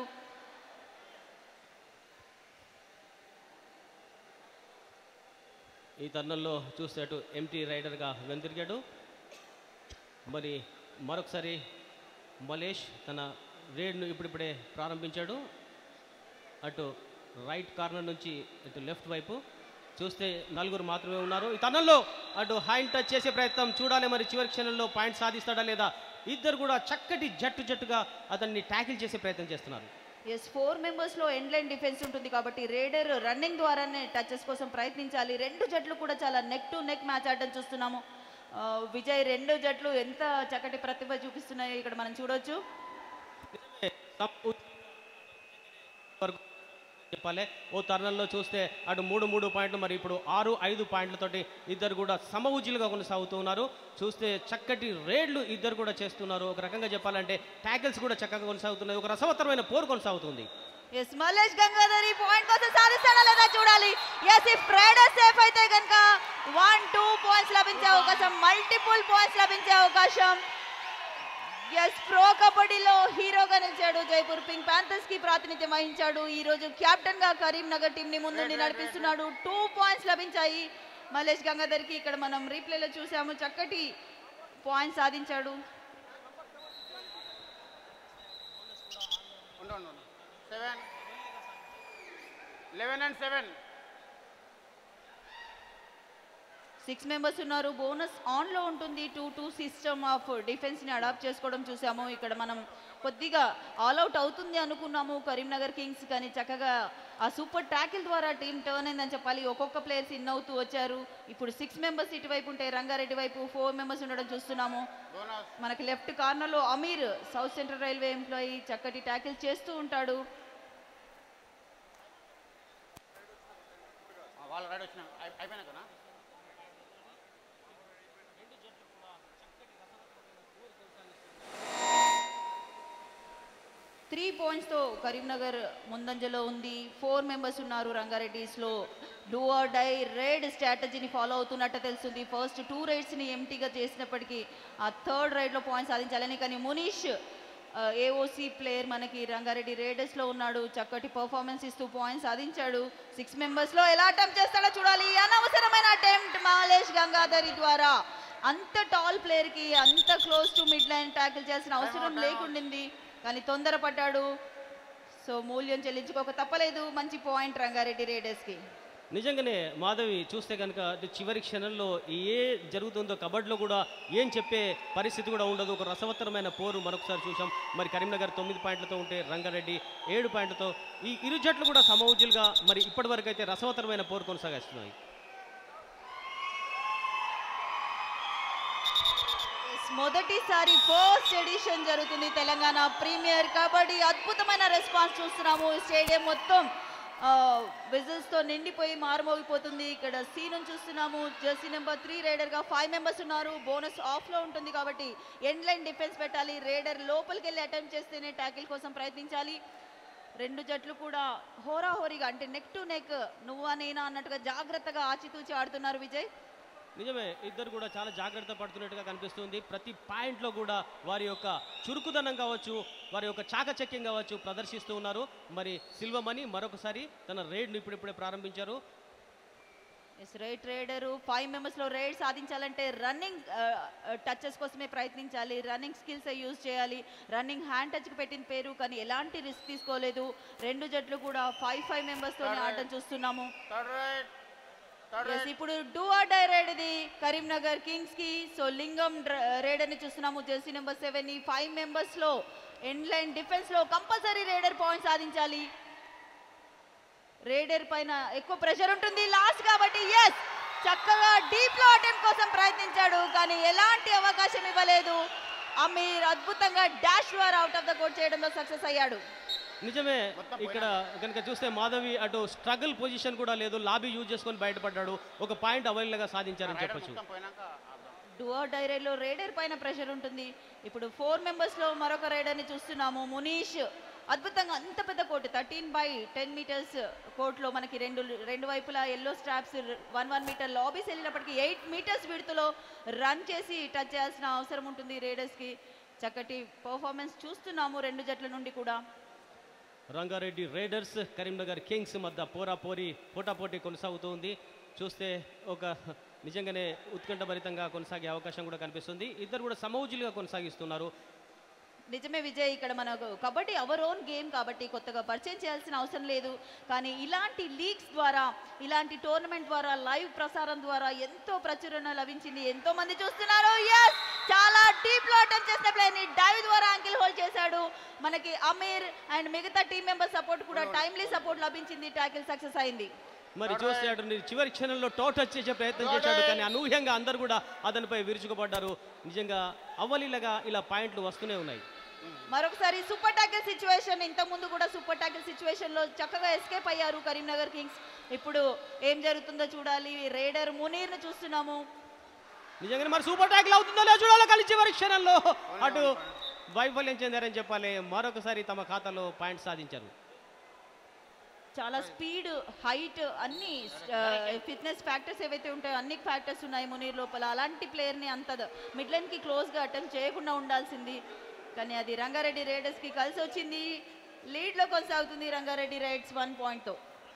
ఈ తరుణంలో చూస్తే అటు ఎంటీ రైడర్గా వెనుతిరిగాడు. మరి మరొకసారి మలేష్ తన రైడ్ను ఇప్పుడిప్పుడే ప్రారంభించాడు. అటు రైట్ కార్నర్ నుంచి ఇటు లెఫ్ట్ వైపు చూస్తే 4 మాత్రమే ఉన్నారు. ఈ తరుణంలో అటు హ్యాండ్ టచ్ చేసే ప్రయత్నం చూడాలి. మరి చివరి క్షణంలో పాయింట్ సాధిస్తాడా లేదా. ఇద్దరు కూడా చక్కటి జట్టుగా అతన్ని ట్యాకిల్ చేసే ప్రయత్నం చేస్తున్నారు. ఎస్, 4 మెంబర్స్ లో ఎండ్ లైన్ డిఫెన్స్ ఉంటుంది కాబట్టి రైడర్ రన్నింగ్ ద్వారానే టచెస్ కోసం ప్రయత్నించాలి. 2 జట్లు కూడా చాలా నెక్ టు నెక్ మ్యాచ్ ఆడడం చూస్తున్నాము. విజయ్ 2 జట్లు ఎంత చక్కటి ప్రతిభ చూపిస్తున్నాయో ఇక్కడ మనం చూడొచ్చు. చెప్పాలి. ఓ తరుణంలో చూస్తే అటు 3 పాయింట్లు, మరి ఇప్పుడు 6-5 పాయింట్లతోటి ఇద్దరు కూడా సమవుజ్జులుగా కొనసాగుతూ ఉన్నారు. చూస్తే చక్కటి రేడ్లు ఇద్దరు కూడా చేస్తున్నారు. ఒక రకంగా చెప్పాలంటే ట్యాకిల్స్ కూడా చక్కగా కొనసాగుతున్నాయి. ఒక రసవత్తరమైన పోరు కొనసాగుతుంది. ఎస్, మలేష్ గంగాధర్ ఈ పాయింట్ కోసం సాధిస్తాడా లేదా చూడాలి. ఎస్, ఇఫ్ రైడర్ సేఫ్ అయితే కనుక 1-2 పాయింట్స్ లభించే అవకాశం, మల్టిపుల్ పాయింట్స్ లభించే అవకాశం. ఎస్, ప్రో కబడ్డీలో హీరోగా నిలిచాడు. జైపూర్ పింక్ ప్యాంథర్స్ కి ప్రాతినిధ్యం వహించాడు. ఈ రోజు కెప్టెన్ గా కరీంనగర్ టీం ని ముందుండి నడిపిస్తున్నాడు. 2 పాయింట్స్ లభించాయి మలేష్ గంగాధర్ కి. ఇక్కడ మనం రీప్లేలో చూసాము, చక్కటి పాయింట్ సాధించాడు. 7 11 and 7 6 మెంబర్స్ ఉన్నారు. బోనస్ ఆన్లో ఉంటుంది. 2-2 సిస్టమ్ ఆఫ్ డిఫెన్స్ని అడాప్ట్ చేసుకోవడం చూసాము. ఇక్కడ మనం కొద్దిగా ఆల్అవుట్ అవుతుంది అనుకున్నాము కరీంనగర్ కింగ్స్, కానీ చక్కగా ఆ సూపర్ ట్యాకిల్ ద్వారా టీం టర్న్ అయిందని చెప్పాలి. ఒక్కొక్క ప్లేయర్స్ ఇన్ అవుతూ వచ్చారు. ఇప్పుడు 6 మెంబర్స్ ఇటువైపు ఉంటే రంగారెడ్డి వైపు 4 మెంబర్స్ ఉండడం చూస్తున్నాము. మనకి లెఫ్ట్ కార్నర్లో Amir, South central railway employee, చక్కటి ట్యాకిల్ చేస్తూ ఉంటాడు. వాళ్ళు రైడ్ వచ్చిన అయిపోయినాకనా 3 పాయింట్స్తో కరీంనగర్ ముందంజలో ఉంది. 4 మెంబర్స్ ఉన్నారు రంగారెడ్డిస్లో. డూ ఆర్ డై రైడ్ స్ట్రాటజీని ఫాలో అవుతున్నట్టు తెలుస్తుంది. ఫస్ట్ 2 రైడ్స్ని ఎంటీగా చేసినప్పటికీ ఆ థర్డ్ రైడ్లో పాయింట్స్ సాధించాలని, కానీ మునీష్ ఏఓసి ప్లేయర్ మనకి రంగారెడ్డి రేడర్స్లో ఉన్నాడు. చక్కటి పర్ఫార్మెన్స్ ఇస్తూ పాయింట్స్ సాధించాడు. 6 మెంబర్స్లో ఎలా అటెంప్ట్ చేస్తాడో చూడాలి. అనవసరమైన అటెంప్ట్ మాలేష్ గంగాధరి ద్వారా. అంత టాల్ ప్లేయర్కి అంత close to mid line tackle చేయాల్సిన అవసరం లేకుండింది, కానీ తొందరపడ్డాడు. సో మూల్యం చెల్లించుకోక తప్పలేదు. మంచి పాయింట్ రంగారెడ్డి రేడర్స్కి. నిజంగానే మాధవి చూస్తే కనుక చివరి క్షణంలో ఏ జరుగుతుందో కబడ్డీలో కూడా ఏం చెప్పే పరిస్థితి కూడా ఉండదు. ఒక రసవత్తరమైన పోరు మరొకసారి చూసాం. మరి కరీంనగర్ 9 పాయింట్లతో ఉంటే రంగారెడ్డి 7 పాయింట్లతో. ఈ ఇరు జట్లు కూడా సమౌజ్యులుగా మరి ఇప్పటి వరకు అయితే రసవత్తరమైన పోరు కొనసాగిస్తున్నాయి. మొదటిసారి ఫస్ట్ ఎడిషన్ జరుగుతుంది తెలంగాణ ప్రీమియర్ కబడ్డీ. అద్భుతమైన రెస్పాన్స్ చూస్తున్నాము. స్టేడియం మొత్తం విజిల్స్తో నిండిపోయి మారుమోగిపోతుంది. ఇక్కడ సీన్ చూస్తున్నాము. జెర్సీ నెంబర్ 3 రైడర్గా 5 మెంబర్స్ ఉన్నారు. బోనస్ ఆఫ్లో ఉంటుంది కాబట్టి ఎండ్ లైన్ డిఫెన్స్ పెట్టాలి. రైడర్ లోపలికి వెళ్ళి అటెంప్ట్ చేస్తేనే ట్యాకిల్ కోసం ప్రయత్నించాలి. 2 జట్లు కూడా హోరాహోరీగా, అంటే నెక్ టు నెక్, నువ్వా నేనా అన్నట్టుగా జాగ్రత్తగా ఆచితూచి ఆడుతున్నారు విజయ్. నిజమే, ఇద్దరు కూడా చాలా జాగ్రత్త పడుతున్నట్టుగా కనిపిస్తుంది. ప్రతి పాయింట్లో కూడా వారి యొక్క చురుకుదనం కావచ్చు, వారి యొక్క చాకచక్యం కావచ్చు ప్రదర్శిస్తూ ఉన్నారు. మరి సిల్వమణి మరొకసారి తన రైడ్ను ఇప్పుడిప్పుడే ప్రారంభించారు. రైట్ రైడరు 5 మెంబర్స్లో రైడ్ సాధించాలంటే రన్నింగ్ టచెస్ కోసమే ప్రయత్నించాలి. రన్నింగ్ స్కిల్స్ యూజ్ చేయాలి. రన్నింగ్ హ్యాండ్ టచ్కి పెట్టిన పేరు, కానీ ఎలాంటి రిస్క్ తీసుకోలేదు. 2 జట్లు కూడా 5 మెంబర్స్తోనే ఆడటం చూస్తున్నాము. ఇప్పుడు డూ ఆర్ డై రైడ్ ఇది కరీంనగర్ కింగ్స్ కి. సో లింగం రైడర్ ని చూస్తున్నాము. జెర్సీ నెంబర్ 7 ని 5 మెంబర్స్ లో ఎండ్ లైన్ డిఫెన్స్ లో కంపల్సరీ రైడర్ పాయింట్ సాధించాలి. రైడర్ పైన ఎక్కువ ప్రెషర్ ఉంటుంది లాస్ట్ కాబట్టి. ఎస్, చక్కగా డీప్ లో అటెంప్ట్ కోసం ప్రయత్నించాడు, కానీ ఎలాంటి అవకాశం ఇవ్వలేదు. అమీర్ అద్భుతంగా డాష్ ద్వారా అవుట్ ఆఫ్ ద కోర్ట్ చేయడంలో సక్సెస్ అయ్యాడు. నిజమే, ఇక్కడ కనుక చూస్తే మాధవి అటు స్ట్రగుల్ పొజిషన్ కూడా లేదు. లాబీ యూజ్ చేసుకొని బయటపడ్డాడు. ఒక పాయింట్ అవైలబుల్గా సాధించారని చెప్పొచ్చు. డూఆర్ డైరైలో రైడర్ పైన ప్రెషర్ ఉంటుంది. ఇప్పుడు 4 మెంబర్స్లో మరొక రైడర్ని చూస్తున్నాము. మునీష్ అద్భుతంగా అంత పెద్ద కోర్టు 13/10 మీటర్స్ కోర్టులో మనకి రెండు వైపులా ఎల్లో స్ట్రాప్స్ 1 మీటర్ లాబీస్ వెళ్ళినప్పటికీ 8 మీటర్స్ విడుతులో రన్ చేసి టచ్ చేయాల్సిన అవసరం ఉంటుంది రైడర్స్కి. చక్కటి పర్ఫార్మెన్స్ చూస్తున్నాము 2 జట్ల నుండి కూడా. రంగారెడ్డి రైడర్స్ కరీంనగర్ కింగ్స్ మధ్య పోటాపోటీ కొనసాగుతుంది. చూస్తే ఒక నిజంగానే ఉత్కంఠభరితంగా కొనసాగే అవకాశం కూడా కనిపిస్తుంది. ఇద్దరు కూడా సమౌజులుగా కొనసాగిస్తున్నారు. నిజమే విజయ్, ఇక్కడ మనకు కబడ్డీ అవర్ ఓన్ గేమ్ కాబట్టి కొత్తగా పరిచయం చేయాల్సిన అవసరం లేదు. కానీ ఇలాంటి లీగ్స్ ద్వారా, ఇలాంటి టోర్నమెంట్ ద్వారా, లైవ్ ప్రసారం ద్వారా ఎంతో ప్రచురణ లభించింది. ఎంతో మంది చూస్తున్నారు. ఎస్, చాలా డీప్ లో అటెంప్ట్ చేసిన ప్లేయర్ ని డైవ్ ద్వారా యాంకిల్ హోల్డ్ చేశాడు. మనకి అమీర్ అండ్ మిగతా టీం మెంబర్ సపోర్ట్ కూడా టైమ్లీ సపోర్ట్ లభించింది. ట్యాకిల్ సక్సెస్ అయింది. మరి చూస్తే అటు చివరి క్షణంలో టచ్ చేసే ప్రయత్నం చేశాడు, కానీ అనూహ్యంగా అందరూ కూడా అతనిపై విరుచుకుపడ్డారు. నిజంగా అవలీలగా ఇలా పాయింట్లు వస్తూనే ఉన్నాయి. మరొకసారి సూపర్ టాకిల్ సిచ్యువేషన్. ఇంతకుముందు కూడా సూపర్ టాకిల్ సిచ్యువేషన్ లో చక్కగా ఎస్కేప్ అయ్యారు కరీంనగర్ కింగ్స్. ఇప్పుడు ఏం జరుగుతుందో చూడాలి. రైడర్ మునీర్ ను చూస్తున్నాము. నిజంగానే మరి సూపర్ టాకిల్ అవుతుందో లేదో చూడాలి. కానీ చివరి క్షణంలో అటు వైఫల్యం చెందారని చెప్పాలి. మరొకసారి తమ ఖాతాలో పాయింట్ సాధించారు. చాలా స్పీడ్, హైట్, అన్ని ఫిట్నెస్ ఫ్యాక్టర్స్ ఏవైతే ఉంటాయో అన్ని ఫ్యాక్టర్స్ ఉన్నాయి మునీర్ లోపల. అలాంటి ప్లేయర్ని అంత మిడ్ లైన్కి క్లోజ్గా అటెంప్ట్ చేయకుండా ఉండాల్సింది, కానీ అది రంగారెడ్డి రైడర్స్కి కలిసి వచ్చింది. లీడ్లో కొనసాగుతుంది రంగారెడ్డి రైడ్స్ 1 పాయింట్తో.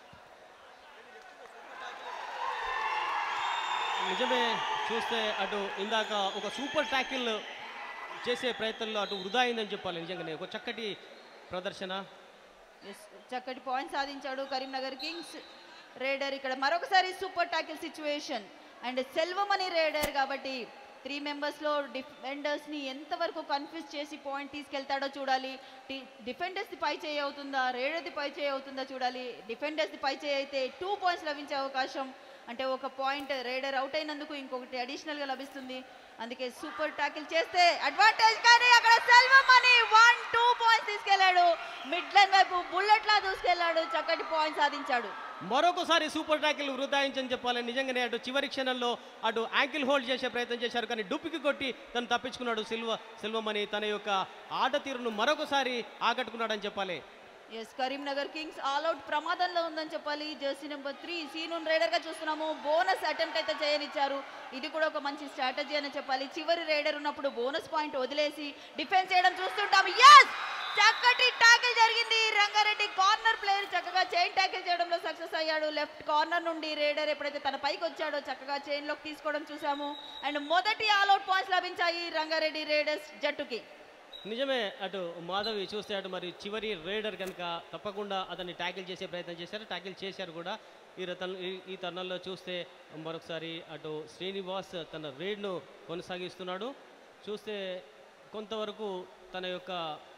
నిజమే, చూస్తే అటు ఇందాక ఒక సూపర్ ట్యాకిల్ చేసే ప్రయత్నంలో అటు వృధా అయిందని చెప్పాలి. నిజంగానే ఒక చక్కటి ప్రదర్శన. చక్కటి పాయింట్ సాధించాడు కరీంనగర్ కింగ్స్. రేడర్ ఇక్కడ మరొకసారి super tackle situation and Selvamani raider కాబట్టి 3 మెంబర్స్లో డిఫెండర్స్ని ఎంతవరకు కన్ఫ్యూజ్ చేసి పాయింట్ తీసుకెళ్తాడో చూడాలి. డిఫెండర్స్ది పై చేయి అవుతుందా, రేడర్ది పై చేయి అవుతుందా చూడాలి. డిఫెండర్స్ది పై చేయి అయితే 2 పాయింట్స్ లభించే అవకాశం, అంటే ఒక పాయింట్ రేడర్ అవుట్ అయినందుకు ఇంకొకటి అడిషనల్గా లభిస్తుంది. అందుకే సూపర్ టాకిల్ చేస్తే అడ్వాంటేజ్, కానీ అక్కడ సెల్వమణి 1-2 పాయింట్స్ తీసుకెళ్లాడు. మిడ్ లైన్ వైపు బుల్లెట్లా దూసుకెళ్లాడు, చక్కటి పాయింట్ సాధించాడు. మరొకసారి సూపర్ టాకిల్ వృధాయించని చెప్పాలి. నిజంగానే అటు చివరి క్షణంలో అటు యాంకిల్ హోల్డ్ చేసే ప్రయత్నం చేశారు, కానీ డుప్పికి కొట్టి తను తప్పించుకున్నాడు. సెల్వమణి తన యొక్క ఆట తీరును మరొకసారి ఆకట్టుకున్నాడని చెప్పాలి. కరీంనగర్ కింగ్స్ ఆల్అౌట్ ప్రమాదంలో ఉందని చెప్పాలి. జెర్సీ నెంబర్ 3 సీనూన్ రైడర్ గా చూస్తున్నాము. బోనస్ అటెంప్ట్ అయితే చేయనిచ్చారు, ఇది కూడా ఒక మంచి స్ట్రాటజీ అని చెప్పాలి. చివరి రైడర్ ఉన్నప్పుడు బోనస్ పాయింట్ వదిలేసి డిఫెన్స్ చేయడం చూస్తుంటాము. చక్కటి టాకిల్ జరిగింది. రంగారెడ్డి కార్నర్ ప్లేయర్ చక్కగా చైన్ టాకిల్ చేయడంలో సక్సెస్ అయ్యాడు. లెఫ్ట్ కార్నర్ నుండి రేడర్ ఎప్పుడైతే తన పైకి వచ్చాడో చక్కగా చైన్ లోకి తీసుకోవడం చూసాము. అండ్ మొదటి ఆల్అౌట్ పాయింట్స్ లభించాయి రంగారెడ్డి రేడర్స్ జట్టుకి. నిజమే, అటు మాధవి చూస్తే అటు మరి చివరి రేడర్ కనుక తప్పకుండా అతన్ని ట్యాకిల్ చేసే ప్రయత్నం చేశారు, ట్యాకిల్ చేశారు కూడా. ఈ తరుణంలో చూస్తే మరొకసారి అటు శ్రీనివాస్ తన రేడ్ను కొనసాగిస్తున్నాడు. చూస్తే కొంతవరకు తన యొక్క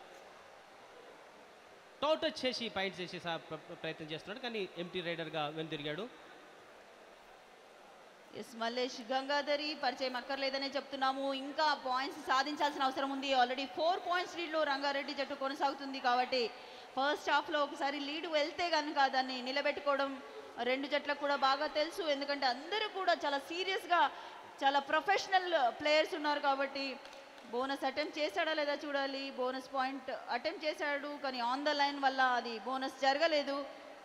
టచ్ చేసి పాయింట్స్ చేసి ప్రయత్నం చేస్తున్నాడు, కానీ ఎంటీ రైడర్గా వెనుతిరిగాడు. మల్లేష్ గంగాధరి పరిచయం అక్కర్లేదనే చెప్తున్నాము. ఇంకా పాయింట్స్ సాధించాల్సిన అవసరం ఉంది. ఆల్రెడీ 4 పాయింట్స్ లీడ్లో రంగారెడ్డి జట్టు కొనసాగుతుంది కాబట్టి ఫస్ట్ హాఫ్లో ఒకసారి లీడ్ వెళ్తే కనుక దాన్ని నిలబెట్టుకోవడం 2 జట్లకు కూడా బాగా తెలుసు. ఎందుకంటే అందరూ కూడా చాలా సీరియస్గా చాలా ప్రొఫెషనల్ ప్లేయర్స్ ఉన్నారు కాబట్టి బోనస్ అటెంప్ట్ చేశాడా లేదా చూడాలి. బోనస్ పాయింట్ అటెంప్ట్ చేశాడు, కానీ ఆన్ ద లైన్ వల్ల అది బోనస్ జరగలేదు.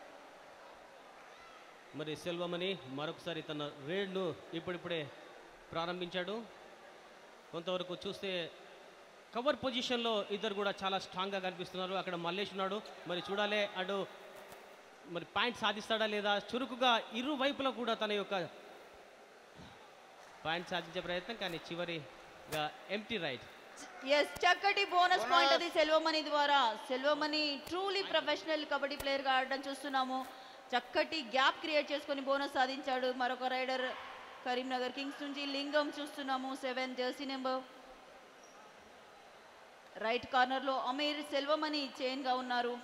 మరి సెల్వమణి మరొకసారి తన రేడ్ను ఇప్పుడిప్పుడే ప్రారంభించాడు. కొంతవరకు చూస్తే కవర్ పొజిషన్లో ఇద్దరు కూడా చాలా స్ట్రాంగ్గా కనిపిస్తున్నారు. అక్కడ మల్లేష్ ఉన్నాడు, మరి చూడాలి అటు మరి పాయింట్ సాధిస్తాడా లేదా. చురుకుగా ఇరువైపులా కూడా తన యొక్క పాయింట్ సాధించే ప్రయత్నం, కానీ చివరిగా ఎంటీ రైట్. చక్కటి బోనస్ పాయింట్ అది సెల్వమణి ద్వారా. సెల్వమణి ట్రూలీ ప్రొఫెషనల్ కబడ్డీ ప్లేయర్గా ఆడడం చూస్తున్నాము. చక్కటి గ్యాప్ క్రియేట్ చేసుకొని బోనస్ సాధించాడు. మరొక రైడర్ కరీంనగర్ కింగ్స్ నుంచి లింగం చూస్తున్నాము. 7 జెర్సీ నెంబర్. రైట్ కార్నర్లో అమీర్ సెల్వమణి చైన్గా ఉన్నారు.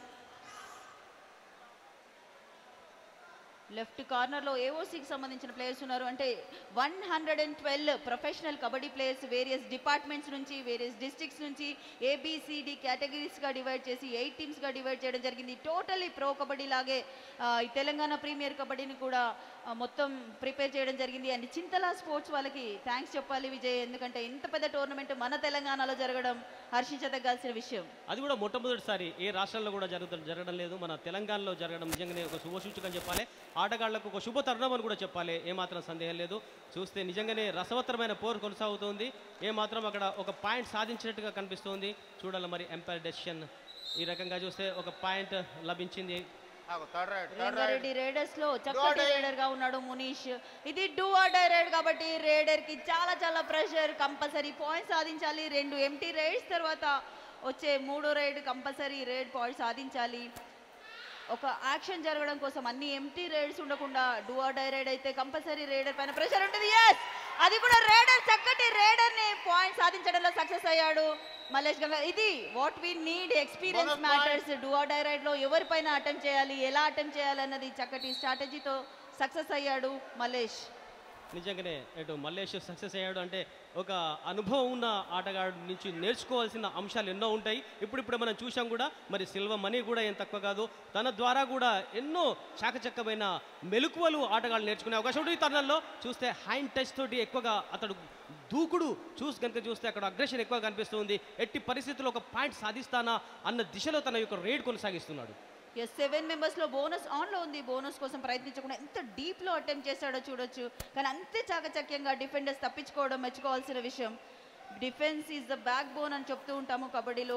లెఫ్ట్ కార్నర్లో ఏఓసీకి సంబంధించిన ప్లేయర్స్ ఉన్నారు. అంటే 112 professional kabaddi players various departments నుంచి, వేరియస్ డిస్ట్రిక్ట్స్ నుంచి ABCD కేటగిరీస్గా డివైడ్ చేసి 8 టీమ్స్గా డివైడ్ చేయడం జరిగింది. టోటలీ ప్రో కబడ్డీ లాగే ఈ తెలంగాణ ప్రీమియర్ కబడ్డీని కూడా మొత్తం ప్రిపేర్ చేయడం జరిగింది. అండ్ చింతల స్పోర్ట్స్ వాళ్ళకి థ్యాంక్స్ చెప్పాలి విజయ్, ఎందుకంటే ఇంత పెద్ద టోర్నమెంట్ మన తెలంగాణలో జరగడం హర్షించదగ్గాల్సిన విషయం. అది కూడా మొట్టమొదటిసారి ఏ రాష్ట్రంలో కూడా జరగడం లేదు, మన తెలంగాణలో జరగడం నిజంగానే ఒక శుభసూచకం చెప్పాలి. ఆటగాళ్లకు ఒక శుభ తరుణం అని కూడా చెప్పాలి, ఏమాత్రం సందేహం లేదు. చూస్తే నిజంగానే రసవత్తరమైన పోరు కొనసాగుతోంది. ఏమాత్రం అక్కడ ఒక పాయింట్ సాధించినట్టుగా కనిపిస్తోంది. చూడాలి మరి ఎంపైర్ డెసిషన్. ఈ రకంగా చూస్తే ఒక పాయింట్ లభించింది. రంగారెడ్డి రేడర్స్ లో చక్కటి రేడర్ గా ఉన్నాడు మునీష్. ఇది డూ ఆర్ డై రైడ్ కాబట్టి రేడర్ కి చాలా చాలా ప్రెషర్, కంపల్సరీ పాయింట్ సాధించాలి. 2 ఎంటీ రైడ్స్ తర్వాత వచ్చే 3వ రైడ్ కంపల్సరీ రేడ్ పాయింట్ సాధించాలి. ఒక యాక్షన్ జరగడం కోసం అన్ని ఎంటీ రైడ్స్ ఉండకుండా డూ ఆర్ డై రైడ్ అయితే కంపల్సరీ రేడర్ పైన ప్రెషర్ ఉంటుంది. అది కూడా రేడర్ చక్కటి రేడర్ ని పాయింట్ సాధించడంలో సక్సెస్ అయ్యాడు మల్లేష్ గంగా. ఇది what we need, experience matters. Do or die raid లో ఎవరిపైన అటెంప్ట్ చేయాలి, ఎలా అటెంప్ట్ చేయాలి అన్నది చక్కటి స్ట్రాటజీతో సక్సెస్ అయ్యాడు మల్లేష్. నిజంగానే ఇటు మల్లేష్ సక్సెస్ అయ్యాడు అంటే ఒక అనుభవం ఉన్న ఆటగాడు నుంచి నేర్చుకోవాల్సిన అంశాలు ఎన్నో ఉంటాయి. ఇప్పుడు మనం చూసాం కూడా, మరి సెల్వమణి కూడా ఏం తక్కువ కాదు, తన ద్వారా కూడా ఎన్నో చాకచక్యమైన మెలకువలు ఆటగాళ్ళు నేర్చుకునే అవకాశం ఉంటుంది. ఈ తరుణంలో చూస్తే హ్యాండ్ టచ్ తోటి ఎక్కువగా అతడు దూకుడు కనుక చూస్తే అక్కడ అగ్రెషన్ ఎక్కువ కనిపిస్తుంది. ఎట్టి పరిస్థితుల్లో ఒక పాయింట్ సాధిస్తానా అన్న దిశలో తన యొక్క రేడ్ కొనసాగిస్తున్నాడు. 7 మెంబర్స్లో బోనస్ ఆన్లో ఉంది. బోనస్ కోసం ప్రయత్నించకుండా ఎంత డీప్లో అటెంప్ట్ చేశాడో చూడొచ్చు, కానీ అంతే చాకచక్యంగా డిఫెండర్స్ తప్పించుకోవడం మెచ్చుకోవాల్సిన విషయం. Defence is the backbone అని చెప్తూ ఉంటాము కబడ్డీలో.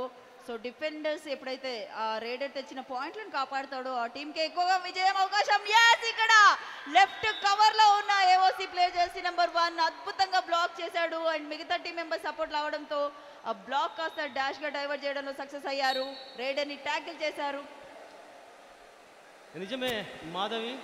సో డిఫెండర్స్ ఎప్పుడైతే ఆ రేడర్ తెచ్చిన పాయింట్లను కాపాడుతాడో ఆ టీంకి ఎక్కువగా విజయం అవకాశం. yes ఇక్కడ లెఫ్ట్ కవర్ లో ఉన్న ఏఓసి ప్లే జెర్సీ నెంబర్ 1 అద్భుతంగా బ్లాక్ చేశాడు అండ్ మిగతా టీం మెంబర్ సపోర్ట్ రావడంతో ఆ బ్లాక్ కాస్త డాష్ గా డైవర్ట్ చేయడంలో సక్సెస్ అయ్యారు. రేడర్ ని ట్యాకిల్ చేశారు. నిజమే మాధవి,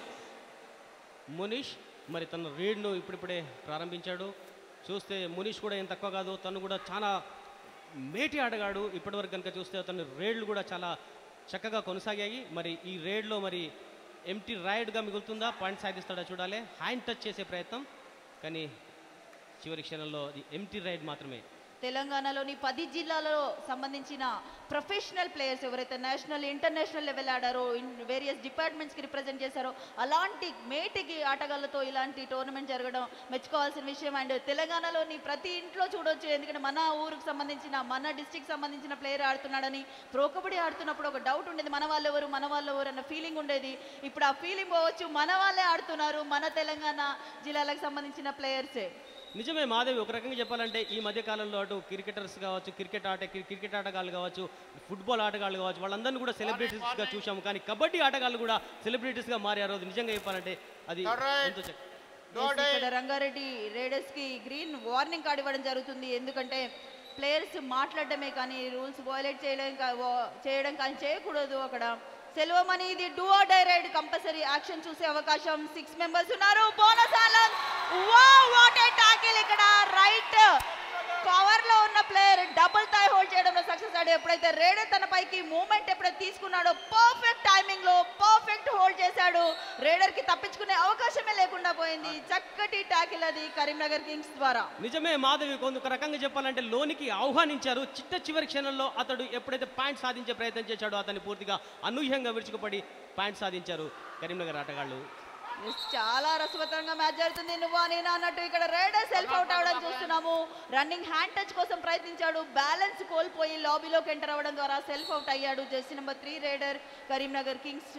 మునీష్ మరి తన రేడ్ను ఇప్పుడిప్పుడే ప్రారంభించాడు. చూస్తే మునీష్ కూడా ఏం తక్కువ కాదు, తను కూడా చాలా మేటి ఆటగాడు. ఇప్పటివరకు కనుక చూస్తే అతని రేడ్లు కూడా చాలా చక్కగా కొనసాగాయి. మరి ఈ రేడ్లో మరి ఎంటీ రైడ్గా మిగులుతుందా, పాయింట్ సాధిస్తాడా చూడాలి. హ్యాండ్ టచ్ చేసే ప్రయత్నం, కానీ చివరి క్షణంలో అది ఎంటీ రైడ్ మాత్రమే. తెలంగాణలోని 10 జిల్లాలలో సంబంధించిన ప్రొఫెషనల్ ప్లేయర్స్ ఎవరైతే నేషనల్ ఇంటర్నేషనల్ లెవెల్ ఆడారో, వేరియస్ డిపార్ట్మెంట్స్కి రిప్రజెంట్ చేశారో అలాంటి మేటికి ఆటగాళ్ళతో ఇలాంటి టోర్నమెంట్ జరగడం మెచ్చుకోవాల్సిన విషయం. అండ్ తెలంగాణలోని ప్రతి ఇంట్లో చూడొచ్చు, ఎందుకంటే మన ఊరికి సంబంధించిన మన డిస్టిక్ సంబంధించిన ప్లేయర్ ఆడుతున్నాడని. ప్రో కబడ్డీ ఆడుతున్నప్పుడు ఒక డౌట్ ఉండేది, మన వాళ్ళు ఎవరు అన్న ఫీలింగ్ ఉండేది. ఇప్పుడు ఆ ఫీలింగ్ పోవచ్చు, మన వాళ్ళే ఆడుతున్నారు, మన తెలంగాణ జిల్లాలకు సంబంధించిన ప్లేయర్సే. నిజమే మాధవి, ఒక రకంగా చెప్పాలంటే ఈ మధ్య కాలంలో అటు క్రికెటర్స్ కావచ్చు, క్రికెట్ ఆటగాళ్ళు కావచ్చు, ఫుట్బాల్ ఆటగాళ్ళు కావచ్చు, వాళ్ళందరినీ కూడా సెలబ్రిటీస్గా చూసాము. కానీ కబడ్డీ ఆటగాళ్ళు కూడా సెలబ్రిటీస్గా మారారు. అది నిజంగా చెప్పాలంటే అది ఎంతో ఇక్కడ రంగారెడ్డి రేడర్స్ కి గ్రీన్ వార్నింగ్ కార్డు ఇవ్వడం జరుగుతుంది. ఎందుకంటే ప్లేయర్స్ మాట్లాడడమే కానీ రూల్స్ వయలేట్ చేయడం కానీ చేయకూడదు. అక్కడ సెల్వమని ఇది do or die raid, compulsory action చూసే అవకాశం. 6 మెంబర్స్ ఉన్నారు. బోనస్ ఆలన్, వావ్ వాట్ ఏ టాకిల్! ఇక్కడ రైట్ కవర్ లో ఉన్న ప్లేయర్ డబుల్ థై హోల్డ్ చేయడంలో సక్సెస్ అయ్యాడు. ఎప్పుడైతే రేడర్ తన పైకి మూమెంట్ ఎప్పుడైతే తీసుకున్నాడో పర్ఫెక్ట్ టైమింగ్ లో పర్ఫెక్ట్ హోల్డ్ చేశాడు. రేడర్ కి తప్పించుకునే అవకాశమే లేకుండా పోయింది. చక్కటి టాకిల్ అది కరీంనగర్ కింగ్స్ ద్వారా. నిజమే మాధవి, కొంత రకంగా చెప్పాలంటే లోనికి ఆహ్వానించారు. చివరి క్షణంలో అతడు ఎప్పుడైతే పాయింట్ సాధించే ప్రయత్నం చేశాడో అతన్ని పూర్తిగా అనూహ్యంగా విరుచుకుపడి పాయింట్ సాధించారు కరీంనగర్ ఆటగాళ్ళు. చాలా రసవత్తరంగా మ్యాచ్ జరుగుతుంది. నువ్వా నేనా అన్నట్టు ఇక్కడ రైడర్ సెల్ఫ్ అవుట్ అవడం చూస్తున్నాము. రన్నింగ్ హ్యాండ్ టచ్ కోసం ప్రయత్నించాడు, బ్యాలెన్స్ కోల్పోయి లాబీలోకి ఎంటర్ అవ్వడం ద్వారా సెల్ఫ్ అవుట్ అయ్యాడు. Jersey number 3 raider Karimnagar Kings.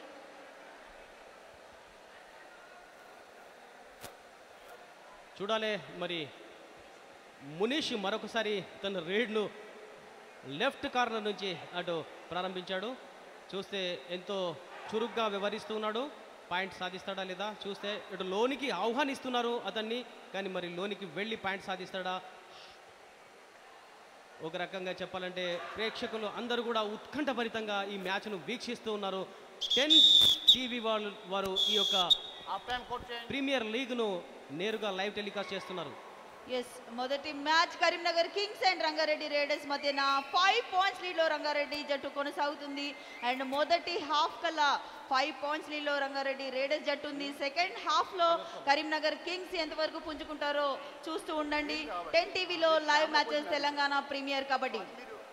చూడాలి మరి మునీష్ మరొకసారి తన రేడ్ను లెఫ్ట్ కార్నర్ నుంచి అటు ప్రారంభించాడు. చూస్తే ఎంతో చురుగ్గా వ్యవహరిస్తున్నాడు. పాయింట్ సాధిస్తాడా లేదా చూస్తే ఇటు లోనికి ఆహ్వానిస్తున్నారు అతన్ని, కానీ మరి లోనికి వెళ్ళి పాయింట్ సాధిస్తాడా? ఒక రకంగా చెప్పాలంటే ప్రేక్షకులు అందరూ కూడా ఉత్కంఠభరితంగా ఈ మ్యాచ్ను వీక్షిస్తూ ఉన్నారు. 10 టీవీ వారు ఈ యొక్క ప్రీమియర్ లీగ్ను నేరుగా లైవ్ టెలికాస్ట్ చేస్తున్నారు. ఎస్, మొదటి match Karimnagar Kings and Rangareddy raiders మధ్యన 5 పాయింట్స్ లీడ్లో రంగారెడ్డి జట్టు కొనసాగుతుంది. అండ్ మొదటి హాఫ్ కల్లా 5 పాయింట్స్ లీడ్లో రంగారెడ్డి రేడర్స్ జట్టు ఉంది. సెకండ్ హాఫ్లో కరీంనగర్ కింగ్స్ ఎంతవరకు పుంజుకుంటారో చూస్తూ ఉండండి. 10 టీవీలో live matches Telangana premier Kabaddi.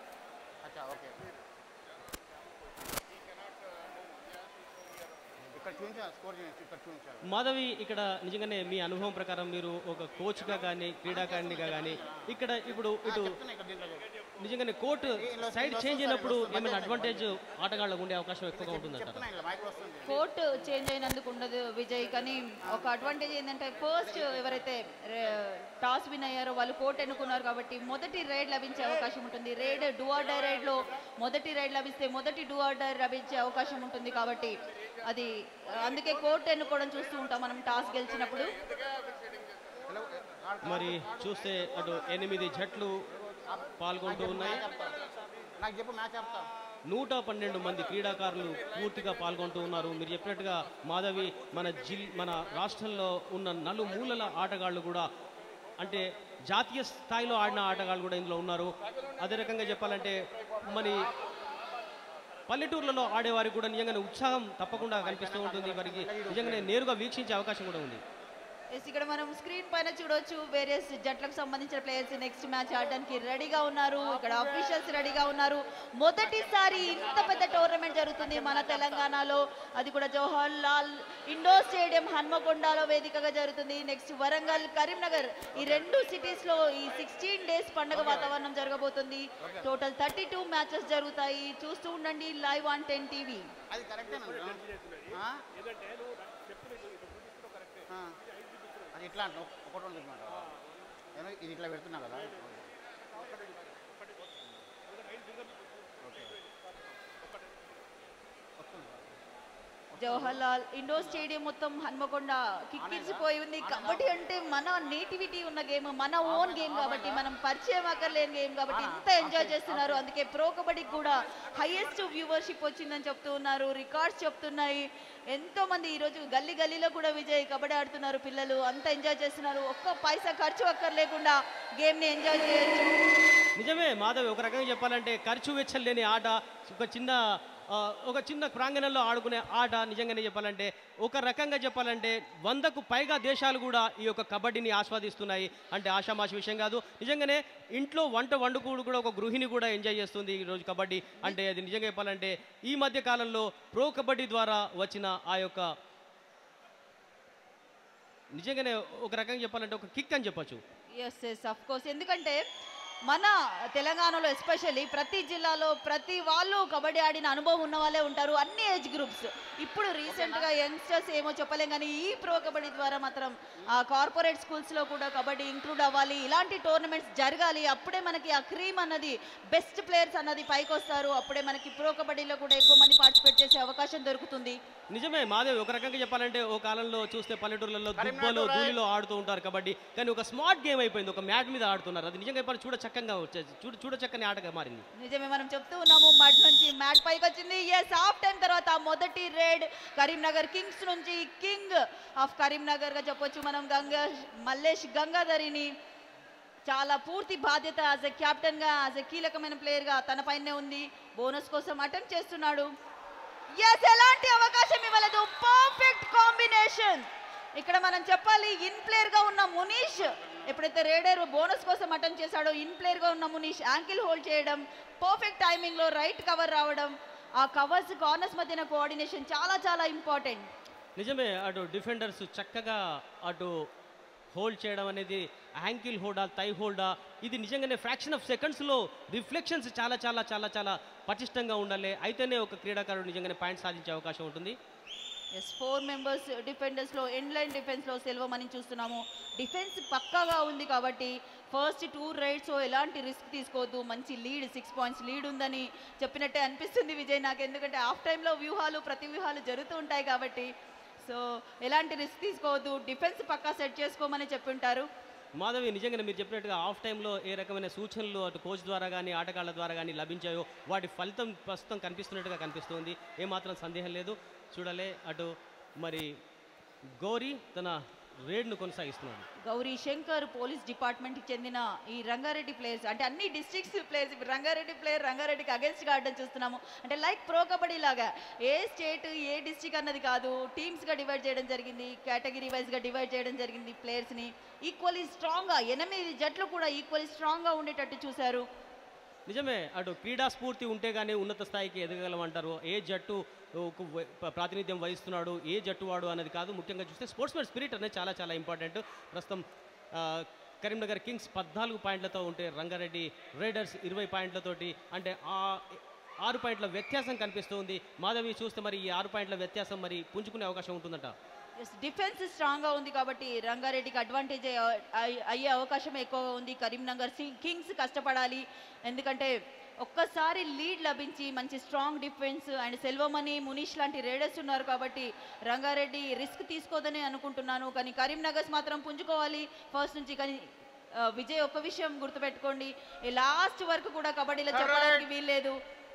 Madhavi, ఇక్కడ నిజంగానే మీ అనుభవం ప్రకారం మీరు ఒక కోచ్గా కానీ క్రీడాకారిణిగా కానీ ఇక్కడ ఇప్పుడు ఇటు నిజంగానే కోర్టు సైడ్ చేంజ్ అయినప్పుడు ఏమైనా అడ్వాంటేజ్ ఆటగాళ్ళకు ఉండే అవకాశం ఎక్కువగా ఉంటుందంట. కోర్టు చేంజ్ అయినందుకు ఉండదు విజయ్, కానీ ఒక అడ్వాంటేజ్ ఏంటంటే ఫస్ట్ ఎవరైతే టాస్ విన్ అయ్యారో వాళ్ళు కోర్టు ఎన్నుకున్నారు కాబట్టి మొదటి రైడ్ లభించే అవకాశం ఉంటుంది. రైడ్ డూ ఆర్ డై రైడ్లో మొదటి రైడ్ లభిస్తే మొదటి డూ ఆర్ డై లభించే అవకాశం ఉంటుంది. కాబట్టి అది అందుకే కోర్టు ఎన్నుకోవడం చూస్తూ ఉంటాం మనం టాస్ గెలిచినప్పుడు. మరి చూస్తే అటు 8 జట్లు పాల్గొంటూ ఉన్నాయి. 112 మంది క్రీడాకారులు పూర్తిగా పాల్గొంటూ ఉన్నారు. మీరు చెప్పినట్టుగా మాధవి, మన రాష్ట్రంలో ఉన్న నలుమూలల ఆటగాళ్ళు కూడా, అంటే జాతీయ స్థాయిలో ఆడిన ఆటగాళ్ళు కూడా ఇందులో ఉన్నారు. అదే రకంగా చెప్పాలంటే మరి పల్లెటూర్లలో ఆడేవారికి కూడా నిజంగానే ఉత్సాహం తప్పకుండా కనిపిస్తూ ఉంటుంది. వారికి నిజంగానే నేరుగా వీక్షించే అవకాశం కూడా ఉంది. ఇక్కడ మనం స్క్రీన్ పైన చూడొచ్చు వేరియస్ జట్లకు సంబంధించిన ప్లేయర్స్ నెక్స్ట్ మ్యాచ్ ఆడడానికి రెడీగా ఉన్నారు. ఇక్కడ అఫీషియల్స్ రెడీగా ఉన్నారు. మొదటిసారి ఇంత పెద్ద టోర్నమెంట్ జరుగుతుంది మన తెలంగాణలో, అది కూడా జవహర్ లాల్ ఇండోర్ స్టేడియం హన్మకొండలో వేదికగా జరుగుతుంది. నెక్స్ట్ వరంగల్, కరీంనగర్, ఈ 2 సిటీస్లో ఈ 16 డేస్ పండుగ వాతావరణం జరగబోతుంది. టోటల్ 32 మ్యాచెస్ జరుగుతాయి. చూస్తూ ఉండండి లైవ్ ఆన్ 10 టీవీ. అది ఇట్లా ఒకటి చెప్తున్నాడు, ఇది ఇట్లా పెడుతున్నా కదా. ఓకే జవహర్లాల్ ఇండోర్ స్టేడియం మొత్తం హన్మకొండ కిక్కిరిసిపోయి ఉంది. కబడ్డీ అంటే మన నేటివిటీ ఉన్న గేమ్, మన ఓన్ గేమ్ కాబట్టి, మనం పరిచయం అక్కర్లేని గేమ్ కాబట్టి ఎంత ఎంజాయ్ చేస్తున్నారు. అందుకే ప్రో కబడ్డీకి కూడా హైయెస్ట్ వ్యూవర్షిప్ వచ్చిందని చెప్తూ ఉన్నారు, రికార్డ్స్ చెప్తున్నాయి. ఎంతో మంది ఈరోజు గల్లీ గల్లీలో కూడా విజయ్ కబడ్డీ ఆడుతున్నారు పిల్లలు, అంత ఎంజాయ్ చేస్తున్నారు. ఒక్క పైసా ఖర్చు అక్కర్లేకుండా గేమ్ని ఎంజాయ్ చేయొచ్చు. నిజమే మాధవి, ఒక రకంగా చెప్పాలంటే ఖర్చు వెచ్చలు లేని ఆట, ఒక చిన్న ప్రాంగణంలో ఆడుకునే ఆట. నిజంగానే చెప్పాలంటే ఒక రకంగా చెప్పాలంటే 100కు పైగా దేశాలు కూడా ఈ యొక్క కబడ్డీని ఆస్వాదిస్తున్నాయి అంటే ఆషామాషి విషయం కాదు. నిజంగానే ఇంట్లో వంట వండుకోడు కూడా ఒక గృహిణి కూడా ఎంజాయ్ చేస్తుంది ఈరోజు కబడ్డీ అంటే. అది నిజంగా చెప్పాలంటే ఈ మధ్య కాలంలో ప్రో కబడ్డీ ద్వారా వచ్చిన ఆ యొక్క నిజంగానే ఒక రకంగా చెప్పాలంటే ఒక కిక్ అని చెప్పొచ్చు. ఎస్ ఎస్ ఆఫ్ కోర్స్, ఎందుకంటే మన తెలంగాణలో ఎస్పెషల్లీ ప్రతి జిల్లాలో ప్రతి వాళ్ళు కబడ్డీ ఆడిన అనుభవం ఉన్న వాళ్ళే ఉంటారు, అన్ని ఏజ్ గ్రూప్స్. ఇప్పుడు రీసెంట్గా యంగ్స్టర్స్ ఏమో చెప్పలేం, కానీ ఈ ప్రో కబడ్డీ ద్వారా మాత్రం కార్పొరేట్ స్కూల్స్లో కూడా కబడ్డీ ఇంక్లూడ్ అవ్వాలి, ఇలాంటి టోర్నమెంట్స్ జరగాలి. అప్పుడే మనకి ఆ క్రీమ్ అన్నది, బెస్ట్ ప్లేయర్స్ అన్నది పైకి వస్తారు. అప్పుడే మనకి ప్రో కబడ్డీలో కూడా ఎక్కువ మంది పార్టిసిపేట్ చేసే అవకాశం దొరుకుతుంది. నిజమే మాధవ్, ఒక రకంగా చెప్పాలంటే ఓ కాలంలో చూస్తే పల్లెటూర్లలో దుబ్బలో ధూళిలో ఆడుతూ ఉంటారు కబడ్డీ, కానీ ఒక స్మార్ట్ గేమ్ అయిపోయింది, ఒక మ్యాట్ మీద ఆడుతున్నారు. అది నిజంగా చెప్పాలి చూడచక్కని ఆటగా మారింది. నిజమే, మనం చెప్తూ ఉన్నాము మ్యాట్ నుంచి మ్యాట్ పైకి వచ్చింది. ఎస్, హాఫ్ టైం తర్వాత మొదటి రేడ్ కరీంనగర్ కింగ్స్ నుంచి కింగ్ ఆఫ్ కరీంనగర్ గా చెప్పొచ్చు మనం మల్లేష్ గంగాధరిని. చాలా పూర్తి బాధ్యత యాజ్ ఎ కెప్టెన్ గా, యాజ్ ఎ కీలకమైన ప్లేయర్ గా తన పైనే ఉంది. బోనస్ కోసం అటెంప్ట్ చేస్తున్నాడు. ఎస్, ఎలాంటి అవకాశం ఇవ్వలేదు, పర్ఫెక్ట్ కాంబినేషన్. ఇక్కడ మనం చెప్పాలి, ఇన్ ప్లేయర్ గా ఉన్న మునీష్ ఎప్పుడైతే రేడర్ బోనస్ కోసం అటెంప్ట్ చేశాడో, ఇన్ ప్లేయర్ గా ఉన్న మునీష్ యాంకిల్ హోల్డ్ చేయడం, పర్ఫెక్ట్ టైమింగ్ లో రైట్ కవర్ రావడం, ఆ కవర్స్ కార్నర్స్ మధ్యన కోఆర్డినేషన్ చాలా చాలా ఇంపార్టెంట్. నిజమే, అటు డిఫెండర్స్ చక్కగా అటు హోల్డ్ చేయడం అనేది, యాంకిల్ హోల్డా థై హోల్డా, ఇది నిజంగానే ఫ్రాక్షన్ ఆఫ్ సెకండ్స్లో రిఫ్లెక్షన్స్ చాలా చాలా చాలా చాలా పటిష్టంగా ఉండాలి. అయితేనే ఒక క్రీడాకారుడు నిజంగానే పాయింట్ సాధించే అవకాశం ఉంటుంది. ఎస్, 4 మెంబర్స్ డిఫెండర్స్లో ఎండ్ లైన్ డిఫెన్స్లో సెల్వమని చూస్తున్నాము. డిఫెన్స్ పక్కాగా ఉంది కాబట్టి ఫస్ట్ 2 రైడ్స్ ఎలాంటి రిస్క్ తీసుకోవద్దు. మంచి లీడ్, 6 పాయింట్స్ లీడ్ ఉందని చెప్పినట్టే అనిపిస్తుంది విజయ్ నాకు, ఎందుకంటే హాఫ్ టైంలో ప్రతి వ్యూహాలు జరుగుతూ ఉంటాయి కాబట్టి. సో ఎలాంటి రిస్క్ తీసుకోవద్దు, డిఫెన్స్ పక్కా సెట్ చేసుకోమని చెప్పుంటారు. మాధవి, నిజంగానే మీరు చెప్పినట్టుగా హాఫ్ టైంలో ఏ రకమైన సూచనలు అటు కోచ్ ద్వారా కానీ ఆటగాళ్ల ద్వారా కానీ లభించాయో వాటి ఫలితం ప్రస్తుతం కనిపిస్తున్నట్టుగా కనిపిస్తుంది, ఏమాత్రం సందేహం లేదు. చూడాలి, అటు మరి గౌరీ తన రేడ్ను కొనసాగిస్తున్నాడు. గౌరీ శంకర్ పోలీస్ డిపార్ట్మెంట్కి చెందిన ఈ రంగారెడ్డి ప్లేయర్స్, అంటే అన్ని డిస్ట్రిక్ట్స్ ప్లేయర్స్. ఇప్పుడు రంగారెడ్డి ప్లేయర్ రంగారెడ్డికి అగేన్స్ట్గా ఆడడం చూస్తున్నాము. అంటే లైక్ ప్రో కబడ్డీ లాగా ఏ స్టేట్ ఏ డిస్ట్రిక్ట్ అన్నది కాదు, టీమ్స్గా డివైడ్ చేయడం జరిగింది, కేటగిరీ వైజ్గా డివైడ్ చేయడం జరిగింది. ప్లేయర్స్ని ఈక్వల్లీ స్ట్రాంగ్గా 8 జట్లు కూడా ఈక్వల్లీ స్ట్రాంగ్గా ఉండేటట్టు చూశారు. నిజమే, అటు క్రీడా స్ఫూర్తి ఉంటే కానీ ఉన్నత స్థాయికి ఎదగలమంటారు. ఏ జట్టు ప్రాతినిధ్యం వహిస్తున్నాడు, ఏ జట్టు వాడు అనేది కాదు, ముఖ్యంగా చూస్తే స్పోర్ట్స్మెన్ స్పిరిట్ అనేది చాలా చాలా ఇంపార్టెంట్. ప్రస్తుతం కరీంనగర్ కింగ్స్ 14 పాయింట్లతో ఉంటే రంగారెడ్డి రైడర్స్ 20 పాయింట్లతోటి, అంటే 6 పాయింట్ల వ్యత్యాసం కనిపిస్తుంది. మాధవి, చూస్తే మరి ఈ 6 పాయింట్ల వ్యత్యాసం మరి పుంజుకునే అవకాశం ఉంటుందంట. డిఫెన్స్ స్ట్రాంగ్గా ఉంది కాబట్టి రంగారెడ్డికి అడ్వాంటేజ్ అయ్యే అవకాశం ఎక్కువగా ఉంది. కరీంనగర్ కింగ్స్ కష్టపడాలి, ఎందుకంటే ఒక్కసారి లీడ్ లభించి మంచి strong defence and Selvamani, Munish లాంటి రేడర్స్ ఉన్నారు కాబట్టి రంగారెడ్డి రిస్క్ తీసుకోదని అనుకుంటున్నాను. కానీ కరీంనగర్స్ మాత్రం పుంజుకోవాలి ఫస్ట్ నుంచి. కానీ విజయ్, ఒక్క విషయం గుర్తుపెట్టుకోండి, లాస్ట్ వరకు కూడా కబడ్డీలో చెప్పడానికి వీల్లేదు.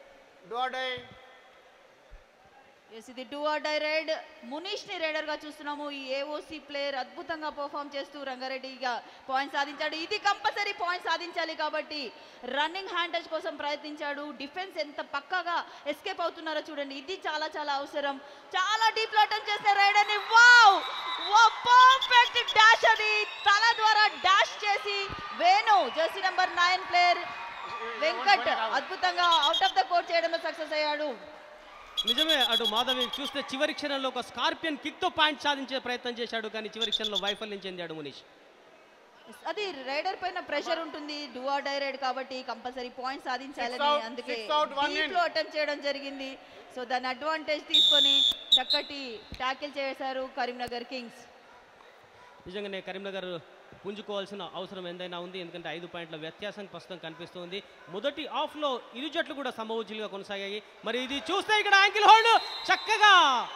ఇది డూ ఆర్ డై రైడ్. మునీష్ని రైడర్గా చూస్తున్నాము. ఈ ఏఓసి ప్లేయర్ అద్భుతంగా పర్ఫామ్ చేస్తూ రంగారెడ్డిగా పాయింట్ సాధించాడు. ఇది కంపల్సరీ పాయింట్ సాధించాలి కాబట్టి రన్నింగ్ హ్యాండ్ టచ్ కోసం ప్రయత్నించాడు. డిఫెన్స్ ఎంత పక్కాగా ఎస్కేప్ అవుతున్నారో చూడండి, ఇది చాలా చాలా అవసరం. చాలా డీప్ లో అటెంప్ట్ చేసిన రైడర్ని, వావ్ పర్ఫెక్ట్ డాష్, అది తల ద్వారా డాష్ చేసి Venu jersey number 9 player Venkat అద్భుతంగా అవుట్ ఆఫ్ ద కోర్ట్ చేయడంలో సక్సెస్ అయ్యాడు. నిజమే, అటు మాధవి చూస్తే చివరి క్షణంలో ఒక స్కార్పియన్ కిక్తో పాయింట్ సాధించే ప్రయత్నం చేశాడు, కానీ చివరి క్షణంలో వైఫల్యం చెందాడు మునీష్. అది రైడర్ పైన ప్రెషర్ ఉంటుంది, డూ ఆర్ డై రైడ్ కాబట్టి కంపల్సరీ పాయింట్ సాధించాలని, అందుకే డీప్ లో అటెంప్ట్ చేయడం జరిగింది. సో దాని అడ్వాంటేజ్ తీసుకొని చక్కటి ట్యాకిల్ చేశారు కరీంనగర్ కింగ్స్. నిజంగానే కరీంనగర్ పుంజుకోవాల్సిన అవసరం ఎంతైనా ఉంది, ఎందుకంటే 5 పాయింట్ల వ్యత్యాసం ప్రస్తుతం కనిపిస్తుంది. మొదటి హాఫ్లో ఇరు జట్లు కూడా సమవుజ్జులుగా కొనసాగాయి. మరి ఇది చూస్తే ఇక్కడ యాంకిల్ హోల్డ్ చక్కగా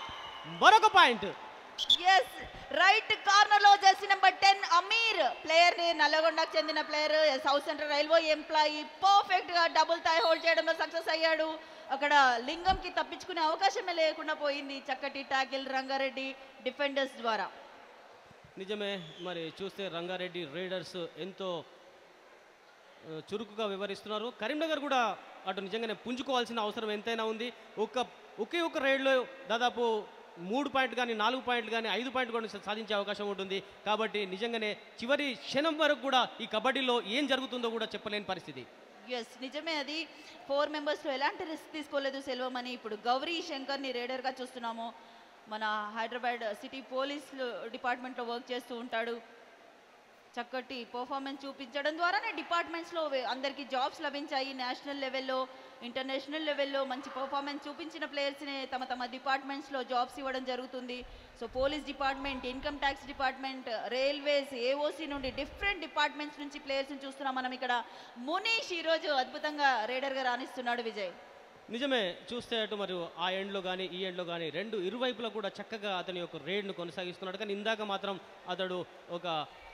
మరొక పాయింట్. ఎస్, రైట్ కార్నర్ లో జెర్సీ నెంబర్ 10 అమీర్ ప్లేయర్ ని, నల్లగొండకు చెందిన player, south central railway employee, perfect గా డబుల్ థై హోల్డ్ చేయడంలో సక్సెస్ అయ్యాడు. అక్కడ లింగంకి తప్పించుకునే అవకాశమే లేకుండా పోయింది. చక్కటి టాకిల్ రంగారెడ్డి డిఫెండర్స్ ద్వారా. నిజమే, మరి చూస్తే రంగారెడ్డి రైడర్స్ ఎంతో చురుకుగా వివరిస్తున్నారు. కరీంనగర్ కూడా అటు నిజంగానే పుంజుకోవాల్సిన అవసరం ఎంతైనా ఉంది. ఒకే ఒక రైడ్లో దాదాపు 3 పాయింట్లు కానీ 4 పాయింట్లు కానీ 5 పాయింట్లు కూడా సాధించే అవకాశం ఉంటుంది. కాబట్టి నిజంగానే చివరి క్షణం వరకు కూడా ఈ కబడ్డీలో ఏం జరుగుతుందో కూడా చెప్పలేని పరిస్థితి. ఎస్, నిజమే. అది 4 మెంబర్స్లో ఎలాంటి రిస్క్ తీసుకోలేదు సెల్వం అని. ఇప్పుడు గౌరీ శంకర్ని రైడర్గా చూస్తున్నాము. మన హైదరాబాద్ సిటీ పోలీస్ డిపార్ట్మెంట్లో వర్క్ చేస్తూ ఉంటాడు. చక్కటి పర్ఫార్మెన్స్ చూపించడం ద్వారానే డిపార్ట్మెంట్స్లో అందరికీ జాబ్స్ లభించాయి. నేషనల్ లెవెల్లో, ఇంటర్నేషనల్ లెవెల్లో మంచి పర్ఫార్మెన్స్ చూపించిన ప్లేయర్స్ని తమ డిపార్ట్మెంట్స్లో జాబ్స్ ఇవ్వడం జరుగుతుంది. So police department, income tax department, railways, AOC నుండి డిఫరెంట్ డిపార్ట్మెంట్స్ నుంచి ప్లేయర్స్ని చూస్తున్నాం మనం ఇక్కడ. మునీష్ ఈరోజు అద్భుతంగా రైడర్గా రాణిస్తున్నాడు విజయ్. నిజమే, చూస్తే అటు మరియు ఆ ఎండ్లో కానీ ఈ ఎండ్లో కానీ రెండు ఇరువైపులా కూడా చక్కగా అతని యొక్క రైడ్ను కొనసాగిస్తున్నాడు. కానీ ఇందాక మాత్రం అతడు ఒక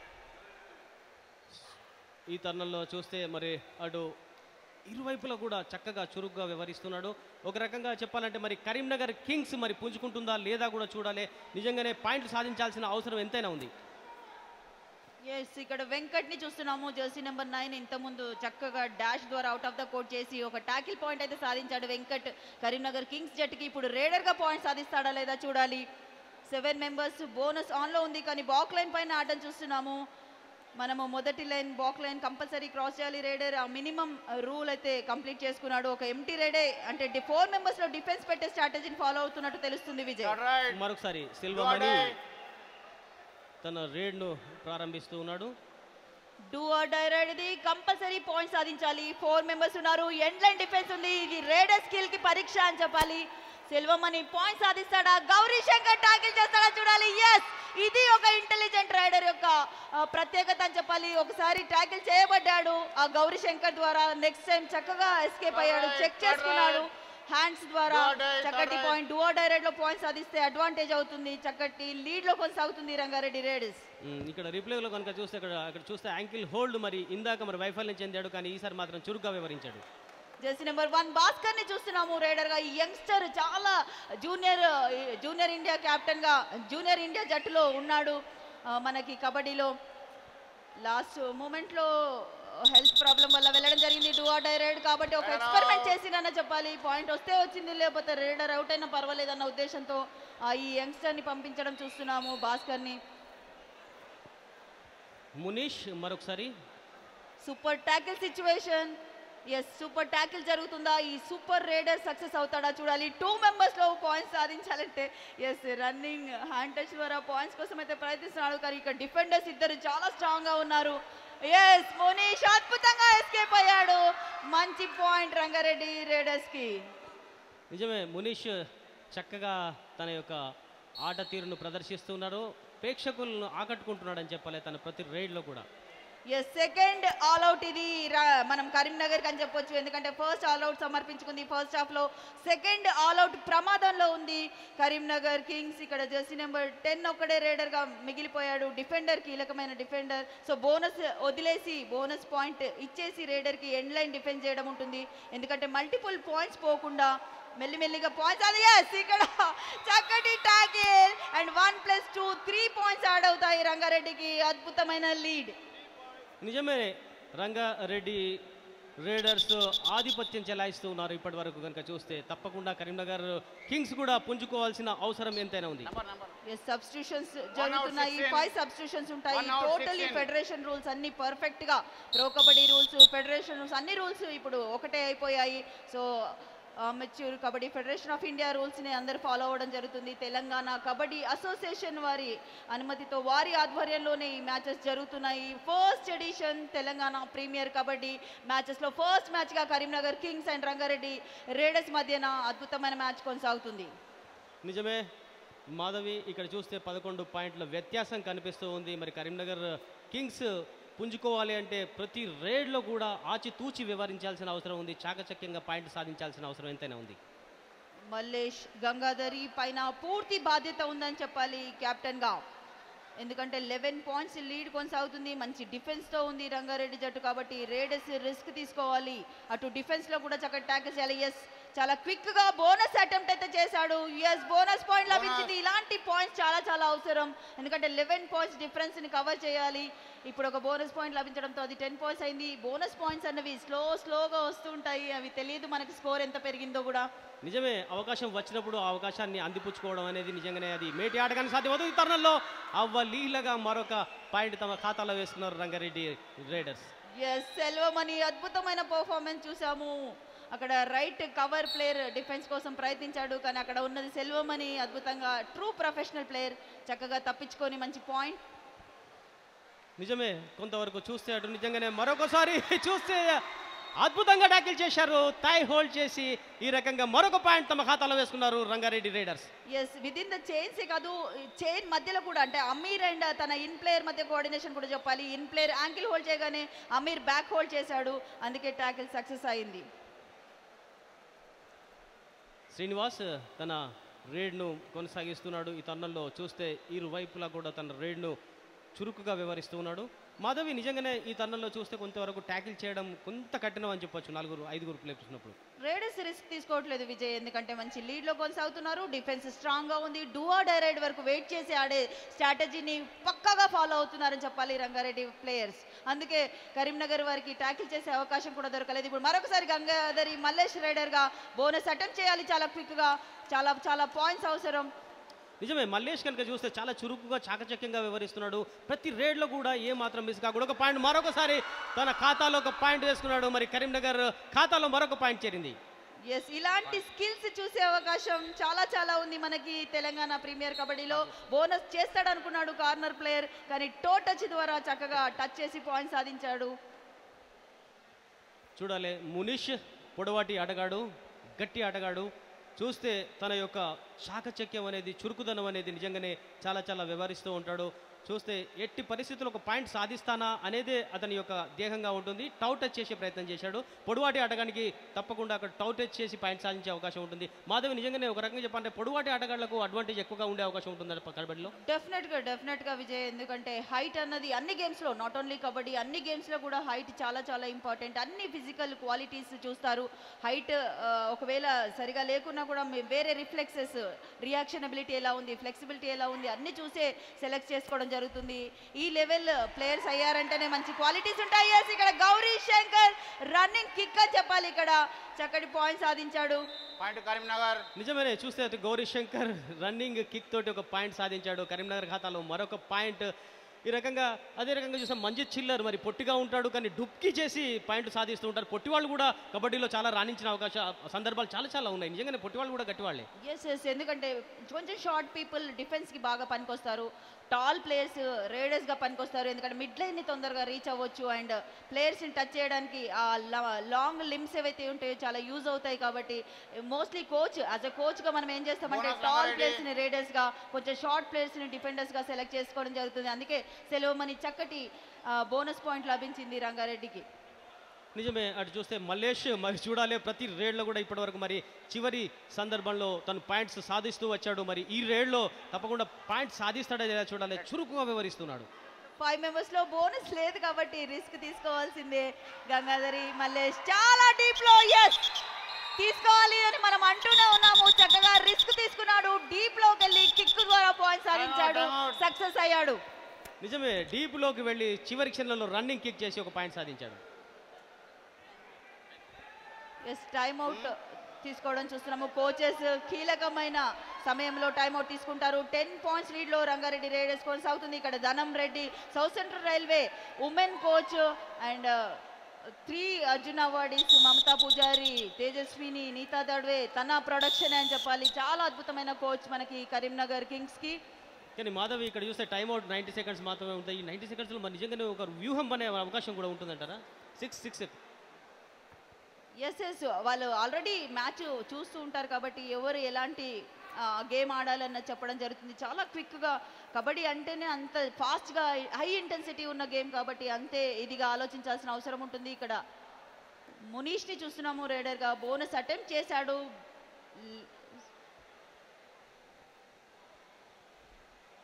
ఈ తరుణంలో చూస్తే మరి అటు ఇరువైపులా కూడా చక్కగా చురుగ్గా వ్యవహరిస్తున్నాడు. ఒక రకంగా చెప్పాలంటే మరి కరీంనగర్ కింగ్స్ మరి పుంజుకుంటుందా లేదా కూడా చూడాలి. నిజంగానే పాయింట్లు సాధించాల్సిన అవసరం ఎంతైనా ఉంది. ఎస్, ఇక్కడ వెంకట్ని చూస్తున్నాము. జెర్సీ నెంబర్ 9 ఇంతకుముందు చక్కగా డాష్ ద్వారా అవుట్ ఆఫ్ ద కోర్ట్ చేసి ఒక టాకిల్ పాయింట్ అయితే సాధించాడు వెంకట్. కరీంనగర్ కింగ్స్ జట్టుకి ఇప్పుడు రేడర్గా పాయింట్ సాధిస్తాడా లేదా చూడాలి. 7 మెంబర్స్ బోనస్ ఆన్లో ఉంది, కానీ బాక్ లైన్ పైన ఆడడం చూస్తున్నాము మనము. మొదటి line back line compulsory cross చేయాలి రైడర్. ఆ మినిమం రూల్ అయితే కంప్లీట్ చేసుకున్నాడు. ఒక ఎంటీ రైడే అంటే 4 మెంబర్స్లో డిఫెన్స్ పెట్టే స్ట్రాటజీని ఫాలో అవుతున్నట్టు తెలుస్తుంది విజయ్. మరొకసారి సిల్వమణి తన రేడ్ను ప్రారంభిస్తూ ఉన్నాడు. డూ ఆర్ డై రైడ్, ఇది కంపల్సరీ పాయింట్ సాధించాలి. 4 మెంబర్స్ ఉన్నారు, ఎండ్ లైన్ డిఫెన్స్ ఉంది. ఇది రైడర్ స్కిల్ కి పరీక్ష అని చెప్పాలి. సెల్వమణి పాయింట్ సాధిస్తాడా, గౌరీ శంకర్ టాకిల్ చేస్తాడా చూడాలి. ఎస్, ఇది ఒక ఇంటెలిజెంట్ రైడర్ యొక్క ప్రత్యేకత అని చెప్పాలి. ఒకసారి టాకిల్ చేయబడ్డాడు ఆ గౌరీ శంకర్ ద్వారా, నెక్స్ట్ టైం చక్కగా ఎస్కేప్ అయ్యాడు, చెక్ చేసుకున్నాడు హ్యాండ్స్ ద్వారా. చక్కటి point, do or die raid లో పాయింట్ సాధిస్తే అడ్వాంటేజ్ అవుతుంది. చక్కటి లీడ్ లో కొనసాగుతుంది రంగారెడ్డి రైడర్స్. ఇక్కడ రిప్లేలో కనుక చూస్తే అక్కడ చూస్తే యాంకిల్ హోల్డ్ మరి ఇందాక మరి వైఫల్యం చెందాడు, కానీ ఈసారి మాత్రం చురుగ్గా వివరించాడు. జెర్సీ నెంబర్ 1 భాస్కర్ ని చూస్తున్నాము రైడర్ గా. ఈ యంగ్స్టర్ చాలా జూనియర్ ఇండియా కెప్టెన్ గా జూనియర్ ఇండియా జట్టులో ఉన్నాడు. మనకి కబడ్డీలో లాస్ట్ మూమెంట్ లో హెల్త్ ప్రాబ్లం వల్ల వెళ్ళడం జరిగింది. డూ ఆర్ డై రైడ్ కాబట్టి ఒక ఎక్స్పెరిమెంట్ చేసిందన్న చెప్పాలి. పాయింట్ వస్తే వచ్చింది, లేకపోతే రైడర్ అవుట్ అయినా పర్వాలేదన్న ఉద్దేశంతో ఈ యంగ్స్టర్ ని పంపించడం చూస్తున్నాము భాస్కర్ ని. మునీష్ మరొకసారి super tackle situation. Yes, super tackle జరుగుతుందా, ఈ సూపర్ రైడర్ సక్సెస్ అవుతాడా చూడాలి. 2 మెంబర్స్ లో పాయింట్స్ సాధించాలంటే ఎస్, రన్నింగ్ హ్యాండ్ టచ్ ద్వారా పాయింట్స్ కోసం అయితే ప్రయత్నిస్తున్నాడు. కానీ ఇక్కడ డిఫెండర్స్ ఇద్దరు చాలా స్ట్రాంగ్ గా ఉన్నారు. ఎస్, మునీష్ అద్భుతంగా ఎస్కేప్ అయ్యాడు. మంచి పాయింట్ రంగారెడ్డి రైడర్స్ కి. నిజమే, మునీష్ చక్కగా తన యొక్క ఆట తీరును ప్రదర్శిస్తున్నారు. ప్రేక్షకులను ఆకట్టుకుంటున్నాడని చెప్పాలి తన ప్రతి రైడ్లో కూడా. ఎస్, సెకండ్ ఆల్అవుట్ ఇది మనం కరీంనగర్ అని చెప్పొచ్చు. ఎందుకంటే ఫస్ట్ ఆల్అవుట్ సమర్పించుకుంది ఫస్ట్ హాఫ్ లో. సెకండ్ ఆల్అవుట్ ప్రమాదంలో ఉంది కరీంనగర్ కింగ్స్. ఇక్కడ జెర్సీ నెంబర్ 10 ఒక్కడే రైడర్ గా మిగిలిపోయాడు, డిఫెండర్, కీలకమైన డిఫెండర్. సో బోనస్ వదిలేసి బోనస్ పాయింట్ ఇచ్చేసి రైడర్ కి ఎండ్ లైన్ డిఫెండ్ చేయడం ఉంటుంది. ఎందుకంటే మల్టిపుల్ పాయింట్స్ పోకుండా మెల్లిమెల్లిగా పాయింట్స్. అది ఎస్, ఇక్కడ చక్కటి టాకిల్ అండ్ 1+2 3 పాయింట్స్ యాడ్ అవుతాయి రంగారెడ్డికి. అద్భుతమైన లీడ్. నిజమే, రంగారెడ్డి రైడర్స్ ఆధిపత్యం చెలాయిస్తూ ఉన్నారు ఇప్పటి వరకు కనుక చూస్తే. తప్పకుండా కరీంనగర్ కింగ్స్ కూడా పుంజుకోవాల్సిన అవసరం ఎంతైనా ఉంది. సబ్స్టిట్యూషన్స్ జరుగుతున్నాయి, 5 సబ్స్టిట్యూషన్స్ ఉంటాయి. టోటలీ ఫెడరేషన్ రూల్స్ అన్ని పర్ఫెక్ట్ గా, pro kabaddi rules, federation rules అన్ని రూల్స్ ఇప్పుడు ఒకటే అయిపోయాయి. So amateur kabaddi federation of India రూల్స్ని అందరూ ఫాలో అవ్వడం జరుగుతుంది. తెలంగాణ కబడ్డీ అసోసియేషన్ వారి అనుమతితో, వారి ఆధ్వర్యంలోనే ఈ మ్యాచెస్ జరుగుతున్నాయి. First edition Telangana premier kabaddi మ్యాచెస్లో ఫస్ట్ మ్యాచ్గా Karimnagar Kings and Rangareddy riders మధ్యన అద్భుతమైన మ్యాచ్ కొనసాగుతుంది. నిజమే మాధవి, ఇక్కడ చూస్తే 11 పాయింట్ల వ్యత్యాసం కనిపిస్తూ ఉంది. మరి కరీంనగర్ కింగ్స్ పుంజుకోవాలి అంటే ప్రతి రైడ్లో కూడా ఆచితూచి వివరించాల్సిన అవసరం ఉంది. చాకచక్యంగా పాయింట్ సాధించాల్సిన అవసరం ఎంతైనా ఉంది. మల్లేష్ గంగాధరి పైన పూర్తి బాధ్యత ఉందని చెప్పాలి కెప్టెన్గా. ఎందుకంటే 11 పాయింట్స్ లీడ్ కొనసాగుతుంది. మంచి డిఫెన్స్తో ఉంది రంగారెడ్డి జట్టు కాబట్టి రేడర్స్ రిస్క్ తీసుకోవాలి. అటు డిఫెన్స్లో కూడా చక్కటి ట్యాకిల్ చేయాలి. ఎస్, చాలా క్విక్గా బోనస్ అటెంప్ట్ అయితే చేశాడు. ఎస్, బోనస్ పాయింట్ లభించింది. ఇలాంటి పాయింట్స్ చాలా చాలా అవసరం. ఎందుకంటే 11 పాయింట్స్ డిఫరెన్స్ని కవర్ చేయాలి. ఇప్పుడు ఒక బోనస్ పాయింట్ లభించడంతో అది 10 పాయింట్స్ అయింది. బోనస్ పాయింట్స్ అన్నవి స్లోగా వస్తూ ఉంటాయి. అవి తెలియదు మనకి స్కోర్ ఎంత పెరిగిందో కూడా. నిజమే, అవకాశం వచ్చినప్పుడు ఆ అవకాశాన్ని అందిపుచ్చుకోవడం అనేది నిజంగానే అది మేటి ఆటగానికి సాధ్యమవుతుంది. ఈ తరుణంలో అవ్వలీలగా మరొక పాయింట్ తమ ఖాతాలో వేసుకున్నారు రంగారెడ్డి రైడర్స్. ఎస్, సెల్వమణి అద్భుతమైన పర్ఫార్మెన్స్ చూసాము. అక్కడ రైట్ కవర్ ప్లేయర్ డిఫెన్స్ కోసం ప్రయత్నించాడు, కానీ అక్కడ ఉన్నది సెల్వమణి అద్భుతంగా ట్రూ ప్రొఫెషనల్ ప్లేయర్ చక్కగా తప్పించుకొని మంచి పాయింట్. నిజమే, కొంతవరకు చూస్తే అటు నిజంగానే మరొకసారి చూస్తే అద్భుతంగా ట్యాకిల్ చేశారు. థై హోల్డ్ చేసి ఈ రకంగా మరొక పాయింట్ తమ ఖాతాలో వేసుకున్నారు Rangareddy riders. Yes, with in the చైన్సే కాదు, చైన్ మధ్యలో కూడా అంటే అమీర్ అండ్ తన ఇన్ ప్లేయర్ మధ్య కోఆర్డినేషన్ కూడా చెప్పాలి. ఇన్ ప్లేయర్ యాంకిల్ హోల్డ్ చేయగానే అమీర్ బ్యాక్ హోల్డ్ చేశాడు, అందుకే ట్యాకిల్ సక్సెస్ అయింది. శ్రీనివాస్ తన రేడ్ను కొనసాగిస్తున్నాడు. ఈ తరుణంలో చూస్తే ఇరువైపులా కూడా తన రేడ్ను చురుకుగా వ్యవహరిస్తూ ఉన్నాడు. మాధవి నిజంగానే ఈ తరుణంలో చూస్తే కొంతవరకు ట్యాకిల్ చేయడం కొంత కఠినం అని చెప్పొచ్చు. 4-5 ప్లేయర్స్ ఉన్నప్పుడు రేడర్స్ రిస్క్ తీసుకోవట్లేదు విజయ్, ఎందుకంటే మంచి లీడ్లో కొనసాగుతున్నారు. డిఫెన్స్ స్ట్రాంగ్గా ఉంది. డూఆ డైరైడ్ వరకు వెయిట్ చేసి ఆడే స్ట్రాటజీని పక్కాగా ఫాలో అవుతున్నారని చెప్పాలి రంగారెడ్డి ప్లేయర్స్. అందుకే కరీంనగర్ వారికి ట్యాకిల్ చేసే అవకాశం కూడా దొరకలేదు. ఇప్పుడు మరొకసారి గంగాధరి మల్లేష్ రైడర్గా బోనస్ అటెంప్ట్ చేయాలి చాలా క్విక్గా. చాలా పాయింట్స్ అవసరం. నిజమే, మల్లేష్ కనుక చూస్తే చాలా చురుకుగా చాకచక్యంగా వ్యవహరిస్తున్నాడు. ప్రతి రేడ్లో కూడా ఏ మాత్రం మిస్ కాకుండా ఒక పాయింట్ మరొకసారి తన ఖాతాలో ఒక పాయింట్ వేసుకున్నాడు. మరి కరీంనగర్ ఖాతాలో మరొక పాయింట్ చేరింది. ఎస్, ఇలాంటి స్కిల్స్ చూసే అవకాశం చాలా ఉంది మనకి తెలంగాణ ప్రీమియర్ కబడ్డీలో. బోనస్ చేస్తాడు అనుకున్నాడు కార్నర్ ప్లేయర్, కానీ టో టచ్ ద్వారా చక్కగా టచ్ చేసి పాయింట్ సాధించాడు. చూడాలి, మునీష్ పొడవాటి ఆటగాడు, గట్టి ఆటగాడు. చూస్తే తన యొక్క చాకచక్యం అనేది, చురుకుదనం అనేది నిజంగానే చాలా వ్యవహరిస్తూ ఉంటాడు. చూస్తే ఎట్టి పరిస్థితుల్లో ఒక పాయింట్ సాధిస్తానా అనేదే అతని యొక్క దేహంగా ఉంటుంది. టౌ టచ్ చేసే ప్రయత్నం చేశాడు. పొడవాటి ఆటగానికి తప్పకుండా అక్కడ టౌ టచ్ చేసి పాయింట్ సాధించే అవకాశం ఉంటుంది. మాధవి నిజంగానే ఒక రకంగా చెప్పాలంటే పొడవాటి ఆటగాళ్లకు అడ్వాంటేజ్ ఎక్కువగా ఉండే అవకాశం ఉంటుంది కబడ్డీలో. డెఫినెట్గా విజయ్, ఎందుకంటే హైట్ అన్నది అన్ని గేమ్స్లో, నాట్ ఓన్లీ కబడ్డీ, అన్ని గేమ్స్లో కూడా హైట్ చాలా ఇంపార్టెంట్. అన్ని ఫిజికల్ క్వాలిటీస్ చూస్తారు. హైట్ ఒకవేళ సరిగా లేకున్నా కూడా వేరే రిఫ్లెక్సెస్, రియాక్షన్ అబిలిటీ ఎలా ఉంది, ఫ్లెక్సిబిలిటీ ఎలా ఉంది అన్ని చూసే సెలెక్ట్ చేసుకోవడం జరుగుతుంది. ఈ లెవెల్ ప్లేయర్స్ అయ్యారంటేనే మంచి క్వాలిటీస్ ఉంటాయి. ఇక్కడ గౌరీ శంకర్ రన్నింగ్ కిక్ అని చెప్పాలి, ఇక్కడ చక్కటి పాయింట్ సాధించాడు. పాయింట్ కరీంనగర్. నిజమేనే, చూస్తే గౌరీ శంకర్ రన్నింగ్ కిక్ తోటి ఒక పాయింట్ సాధించాడు. కరీంనగర్ ఖాతాలో మరొక పాయింట్. ఈ రకంగా అదే రకంగా చూసాం మంజిత్ చిల్లర్, మరి పొట్టిగా ఉంటాడు కానీ డుబ్కి చేసి పాయింట్ సాధిస్తూ ఉంటారు. పొట్టి వాళ్ళు కూడా కబడ్డీలో చాలా రాణించిన సందర్భాలు చాలా ఉన్నాయి. నిజంగానే పొట్టి వాళ్ళు కూడా గట్టి వాళ్ళే. ఎస్, ఎందుకంటే కొంచెం షార్ట్ పీపుల్ డిఫెన్స్కి బాగా పనికొస్తారు. టాల్ ప్లేయర్స్ రేడర్స్గా పనికొస్తారు, ఎందుకంటే మిడ్ లైన్ని తొందరగా రీచ్ అవ్వచ్చు అండ్ ప్లేయర్స్ని టచ్ చేయడానికి ఆ లాంగ్ లిమ్స్ ఏవైతే ఉంటాయో చాలా యూజ్ అవుతాయి. కాబట్టి మోస్ట్లీ యాజ్ అ కోచ్గా మనం ఏం చేస్తామంటే టాల్ ప్లేయర్స్ని రేడర్స్గా, కొంచెం షార్ట్ ప్లేయర్స్ని డిఫెండర్స్గా సెలెక్ట్ చేసుకోవడం జరుగుతుంది. అందుకే సెలవుమని చక్కటి బోనస్ పాయింట్ లభించింది రంగారెడ్డికి. నిజమే, అటు చూస్తే మల్లేష్ మరి చూడాలి ప్రతి రేడ్లో కూడా ఇప్పటివరకు మరి చివరి సందర్భంలో తను పాయింట్స్ సాధిస్తూ వచ్చాడు. మరి ఈ రేడ్లో తప్పకుండా పాయింట్ సాధిస్తాడా లేదా చూడాలి. చురుకుగా వ్యవహరిస్తున్నాడు. 5 మెంబర్స్లో బోనస్ లేదు కాబట్టి రిస్క్ తీసుకోవాల్సిందే. గంగాధరి మల్లేష్ చాలా డీప్లో ఎస్ తీసుకోవాలి అని మనం అంటూనే ఉన్నాము. చక్కగా రిస్క్ తీసుకున్నాడు, డీప్లోకి వెళ్ళి కిక్ ద్వారా పాయింట్ సాధించాడు, సక్సెస్ అయ్యాడు. నిజమే, డీప్లోకి వెళ్ళి చివరి క్షణంలో రన్నింగ్ కిక్ చేసి ఒక పాయింట్ సాధించాడు. ఎస్, టైమ్అవుట్ తీసుకోవడం చూస్తున్నాము. కోచెస్ కీలకమైన సమయంలో టైమ్అవుట్ తీసుకుంటారు. 10 పాయింట్స్ లీడ్లో రంగారెడ్డి రైడర్స్ కొనసాగుతుంది. ఇక్కడ Dhanam Reddy south central railway women coach and 3 Arjun awardees, Mamata Pujari, Tejaswini, Nita దడ్వే తన ప్రొడక్షన్ అని చెప్పాలి. చాలా అద్భుతమైన కోచ్ మనకి కరీంనగర్ కింగ్స్కి. కానీ మాధవి ఇక్కడ చూస్తే టైమ్అవుట్ 90 సెకండ్స్ మాత్రమే ఉంటాయి. ఈ 90 సెకండ్స్లో మరి నిజంగానే ఒక వ్యూహం అనే అవకాశం కూడా ఉంటుందంటారా? 6 ఎస్, వాళ్ళు ఆల్రెడీ మ్యాచ్ చూస్తూ ఉంటారు కాబట్టి ఎవరు ఎలాంటి గేమ్ ఆడాలన్న చెప్పడం జరుగుతుంది. చాలా క్విక్గా, కబడ్డీ అంటేనే అంత ఫాస్ట్గా హై ఇంటెన్సిటీ ఉన్న గేమ్ కాబట్టి అంతే ఇదిగా ఆలోచించాల్సిన అవసరం ఉంటుంది. ఇక్కడ మునీష్ని చూస్తున్నాము రైడర్గా, బోనస్ అటెంప్ట్ చేశాడు.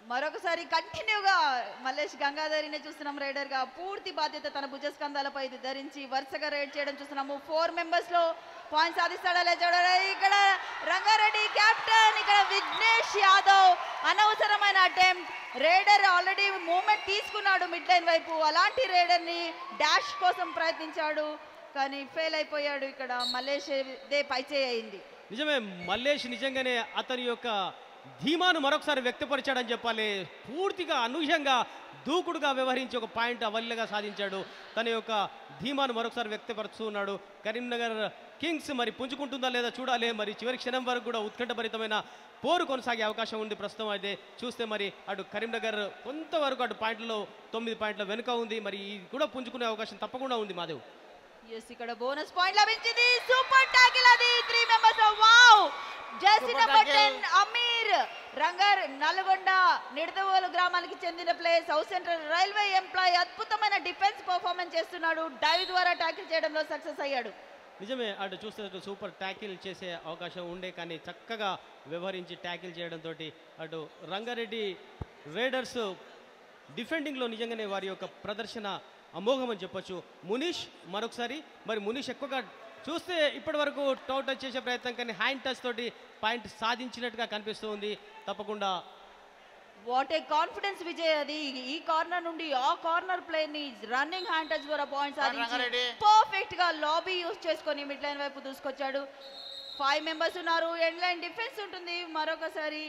మరొకసారి కంటిన్యూగా మల్లేష్ గంగాధరిని చూస్తున్నాం రైడర్ గా. పూర్తి బాధ్యత తన భుజస్కంధాలపై ధరించి వరుసగా రైడ్ చేయడం చూస్తున్నాము. 4 మెంబర్స్ లో పాయింట్ సాధిస్తాడా లేదా? ఇక్కడ రంగారెడ్డి కెప్టెన్, ఇక్కడ విఘ్నేష్ యాదవ్ అనవసరమైన అటెంప్ట్. రైడర్ ఆల్రెడీ మూమెంట్ తీసుకున్నాడు మిడ్ లైన్ వైపు, అలాంటి రైడర్ ని డాష్ కోసం ప్రయత్నించాడు కానీ ఫెయిల్ అయిపోయాడు. ఇక్కడ మల్లేష్ దే పైచేయి అయింది. నిజమే, మల్లేష్ నిజంగానే అతని యొక్క ధీమాను మరొకసారి వ్యక్తపరిచాడని చెప్పాలి. పూర్తిగా అనూహ్యంగా దూకుడుగా వ్యవహరించి ఒక పాయింట్ అవలీలగా సాధించాడు. తన యొక్క ధీమాను మరొకసారి వ్యక్తపరుస్తున్నాడు. కరీంనగర్ కింగ్స్ మరి పుంజుకుంటుందా లేదా చూడాలి. మరి చివరి క్షణం వరకు కూడా ఉత్కంఠభరితమైన పోరు కొనసాగే అవకాశం ఉంది. ప్రస్తుతం అయితే చూస్తే మరి అటు కరీంనగర్ కొంతవరకు అటు పాయింట్లలో 9 పాయింట్ల వెనుక ఉంది. మరి ఇది కూడా పుంజుకునే అవకాశం తప్పకుండా ఉంది మాధవ్. ఇక్కడ బోనస్ పాయింట్ లభించింది. సూపర్ టాకిల్ అది 3 members. Wow! Jersey number 10 Aamir Rangar Nalgonda Nidadavolu గ్రామానికి చెందిన player, south central railway employee. అద్భుతమైన డిఫెన్స్ పర్ఫార్మెన్స్ చేస్తున్నాడు. డైవ్ ద్వారా టాకిల్ చేయడంలో సక్సెస్ అయ్యాడు. నిజమే, అటు చూస్తే సూపర్ ట్యాకిల్ చేసే అవకాశం ఉండే కానీ చక్కగా వ్యవహరించి ట్యాకిల్ చేయడంతో అటు రంగారెడ్డి రైడర్స్ డిఫెండింగ్లో నిజంగానే వారి యొక్క ప్రదర్శన అమోఘం అని చెప్పొచ్చు. మునీష్ మరొకసారి మరి మునీష్ ఎక్కువగా చూస్తే ఇప్పటి వరకు టౌ టచ్ చేసే ప్రయత్నం కానీ హ్యాండ్ టచ్ తోటి పాయింట్ సాధించినట్టుగా కనిపిస్తూ ఉంది. తప్పకుండా వాట్ ఏ కాన్ఫిడెన్స్ విజయ్ అది. ఈ కార్నర్ నుండి ఆ కార్నర్ ప్లే ని రన్నింగ్ హ్యాండ్ టచ్ ద్వారా పాయింట్ సాధించి పర్ఫెక్ట్ గా లాబీ యూజ్ చేసుకొని మిడ్ లైన్ వైపు దూసుకొచ్చాడు. 5 మెంబర్స్ ఉన్నారు. ఎండ్ లైన్ డిఫెన్స్ ఉంటుంది. మరొకసారి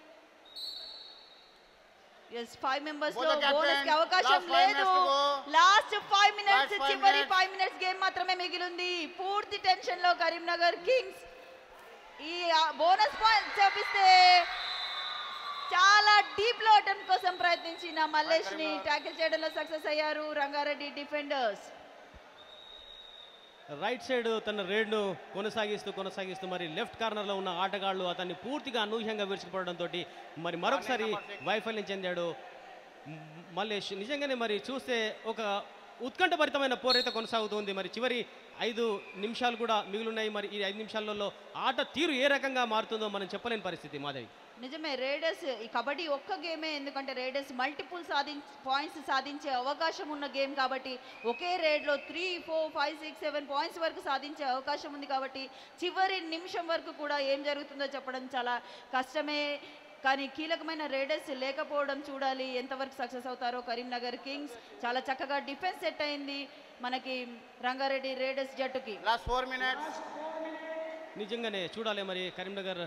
5 మెంబర్స్ లో బోనస్ కి అవకాశం లేదు. లాస్ట్ 5 మినిట్స్, చివరి 5 మినిట్స్ గేమ్ మాత్రమే మిగిలింది. పూర్తి టెన్షన్ లో కరీంనగర్ కింగ్స్. ఈ బోనస్ పాయింట్ చూపిస్తే చాలా డీప్ లో అటెంప్ట్ కోసం ప్రయత్నించిన మల్లేష్ ని టాకిల్ చేయడంలో సక్సెస్ అయ్యారు రంగారెడ్డి డిఫెండర్స్. రైట్ సైడ్ తన రేడ్ను కొనసాగిస్తూ మరి లెఫ్ట్ కార్నర్లో ఉన్న ఆటగాళ్ళు అతన్ని పూర్తిగా అనూహ్యంగా విరుచుకుపడడంతో మరి మరొకసారి వైఫల్యం చెందాడు మల్లేష్. నిజంగానే మరి చూస్తే ఒక ఉత్కంఠభరితమైన పోరైతే కొనసాగుతుంది. మరి చివరి 5 నిమిషాలు కూడా మిగిలిన్నాయి. మరి ఈ 5 నిమిషాలలో ఆట తీరు ఏ రకంగా మారుతుందో మనం చెప్పలేని పరిస్థితి మాధవి. నిజమే, రైడర్స్ ఈ కబడ్డీ ఒక్క గేమే, ఎందుకంటే రైడర్స్ మల్టిపుల్ పాయింట్స్ సాధించే అవకాశం ఉన్న గేమ్ కాబట్టి ఒకే రైడ్లో 3, 4, 5, 6, 7 పాయింట్స్ వరకు సాధించే అవకాశం ఉంది కాబట్టి చివరి నిమిషం వరకు కూడా ఏం జరుగుతుందో చెప్పడం చాలా కష్టమే. కానీ కీలకమైన రైడర్స్ లేకపోవడం చూడాలి ఎంతవరకు సక్సెస్ అవుతారో. కరీంనగర్ కింగ్స్ చాలా చక్కగా డిఫెన్స్ సెట్ అయింది మనకి రంగారెడ్డి రైడర్స్ జట్టుకి. లాస్ట్ 4 మినిట్స్ నిజంగానే చూడాలి మరి కరీంనగర్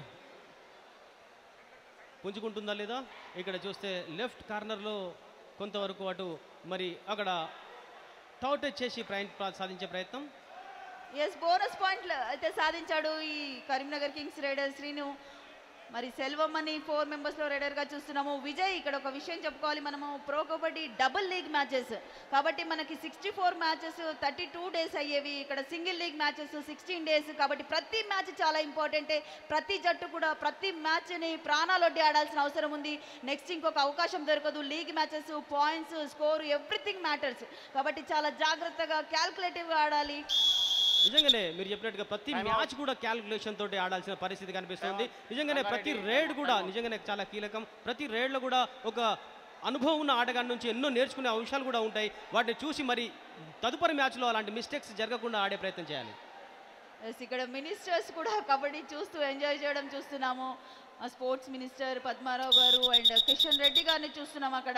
పుంజుకుంటుందా లేదా. ఇక్కడ చూస్తే లెఫ్ట్ కార్నర్లో కొంతవరకు అటు మరి అక్కడ టౌట్ చేసి సాధించే ప్రయత్నం. బోనస్ పాయింట్లు అయితే సాధించాడు ఈ కరీంనగర్ కింగ్స్ రైడర్ శ్రీను. మరి సెల్వం అని 4 మెంబర్స్ లో రైడర్ గా చూస్తున్నాము. విజయ్, ఇక్కడ ఒక విషయం చెప్పుకోవాలి మనము, pro kabaddi double league matches కాబట్టి మనకి 64 మ్యాచెస్ 32 డేస్ అయ్యేవి. ఇక్కడ సింగిల్ లీగ్ మ్యాచెస్ 16 డేస్ కాబట్టి ప్రతి మ్యాచ్ చాలా ఇంపార్టెంటే. ప్రతి జట్టు కూడా ప్రతి మ్యాచ్ని ప్రాణాలొడ్డి ఆడాల్సిన అవసరం ఉంది. నెక్స్ట్ ఇంకొక అవకాశం దొరకదు. League matches, points, score, everything matters కాబట్టి చాలా జాగ్రత్తగా క్యాల్కులేటివ్గా ఆడాలి. నిజంగానే మీరు చెప్పినట్టుగా ప్రతి మ్యాచ్ కూడా క్యాల్కులేషన్ తోటి ఆడాల్సిన పరిస్థితి కనిపిస్తుంది. నిజంగానే ప్రతి రైడ్ కూడా నిజంగానే చాలా కీలకం. ప్రతి రైడ్లో కూడా ఒక అనుభవం ఉన్న ఆటగాడి నుంచి ఎన్నో నేర్చుకునే అంశాలు కూడా ఉంటాయి. వాటిని చూసి మరి తదుపరి మ్యాచ్లో అలాంటి మిస్టేక్స్ జరగకుండా ఆడే ప్రయత్నం చేయాలి. ఇక్కడ మినిస్టర్స్ కూడా కబడ్డీ చూస్తూ ఎంజాయ్ చేయడం చూస్తున్నాము. స్పోర్ట్స్ మినిస్టర్ పద్మారావు గారు అండ్ కిషన్ రెడ్డి గారిని చూస్తున్నాం. అక్కడ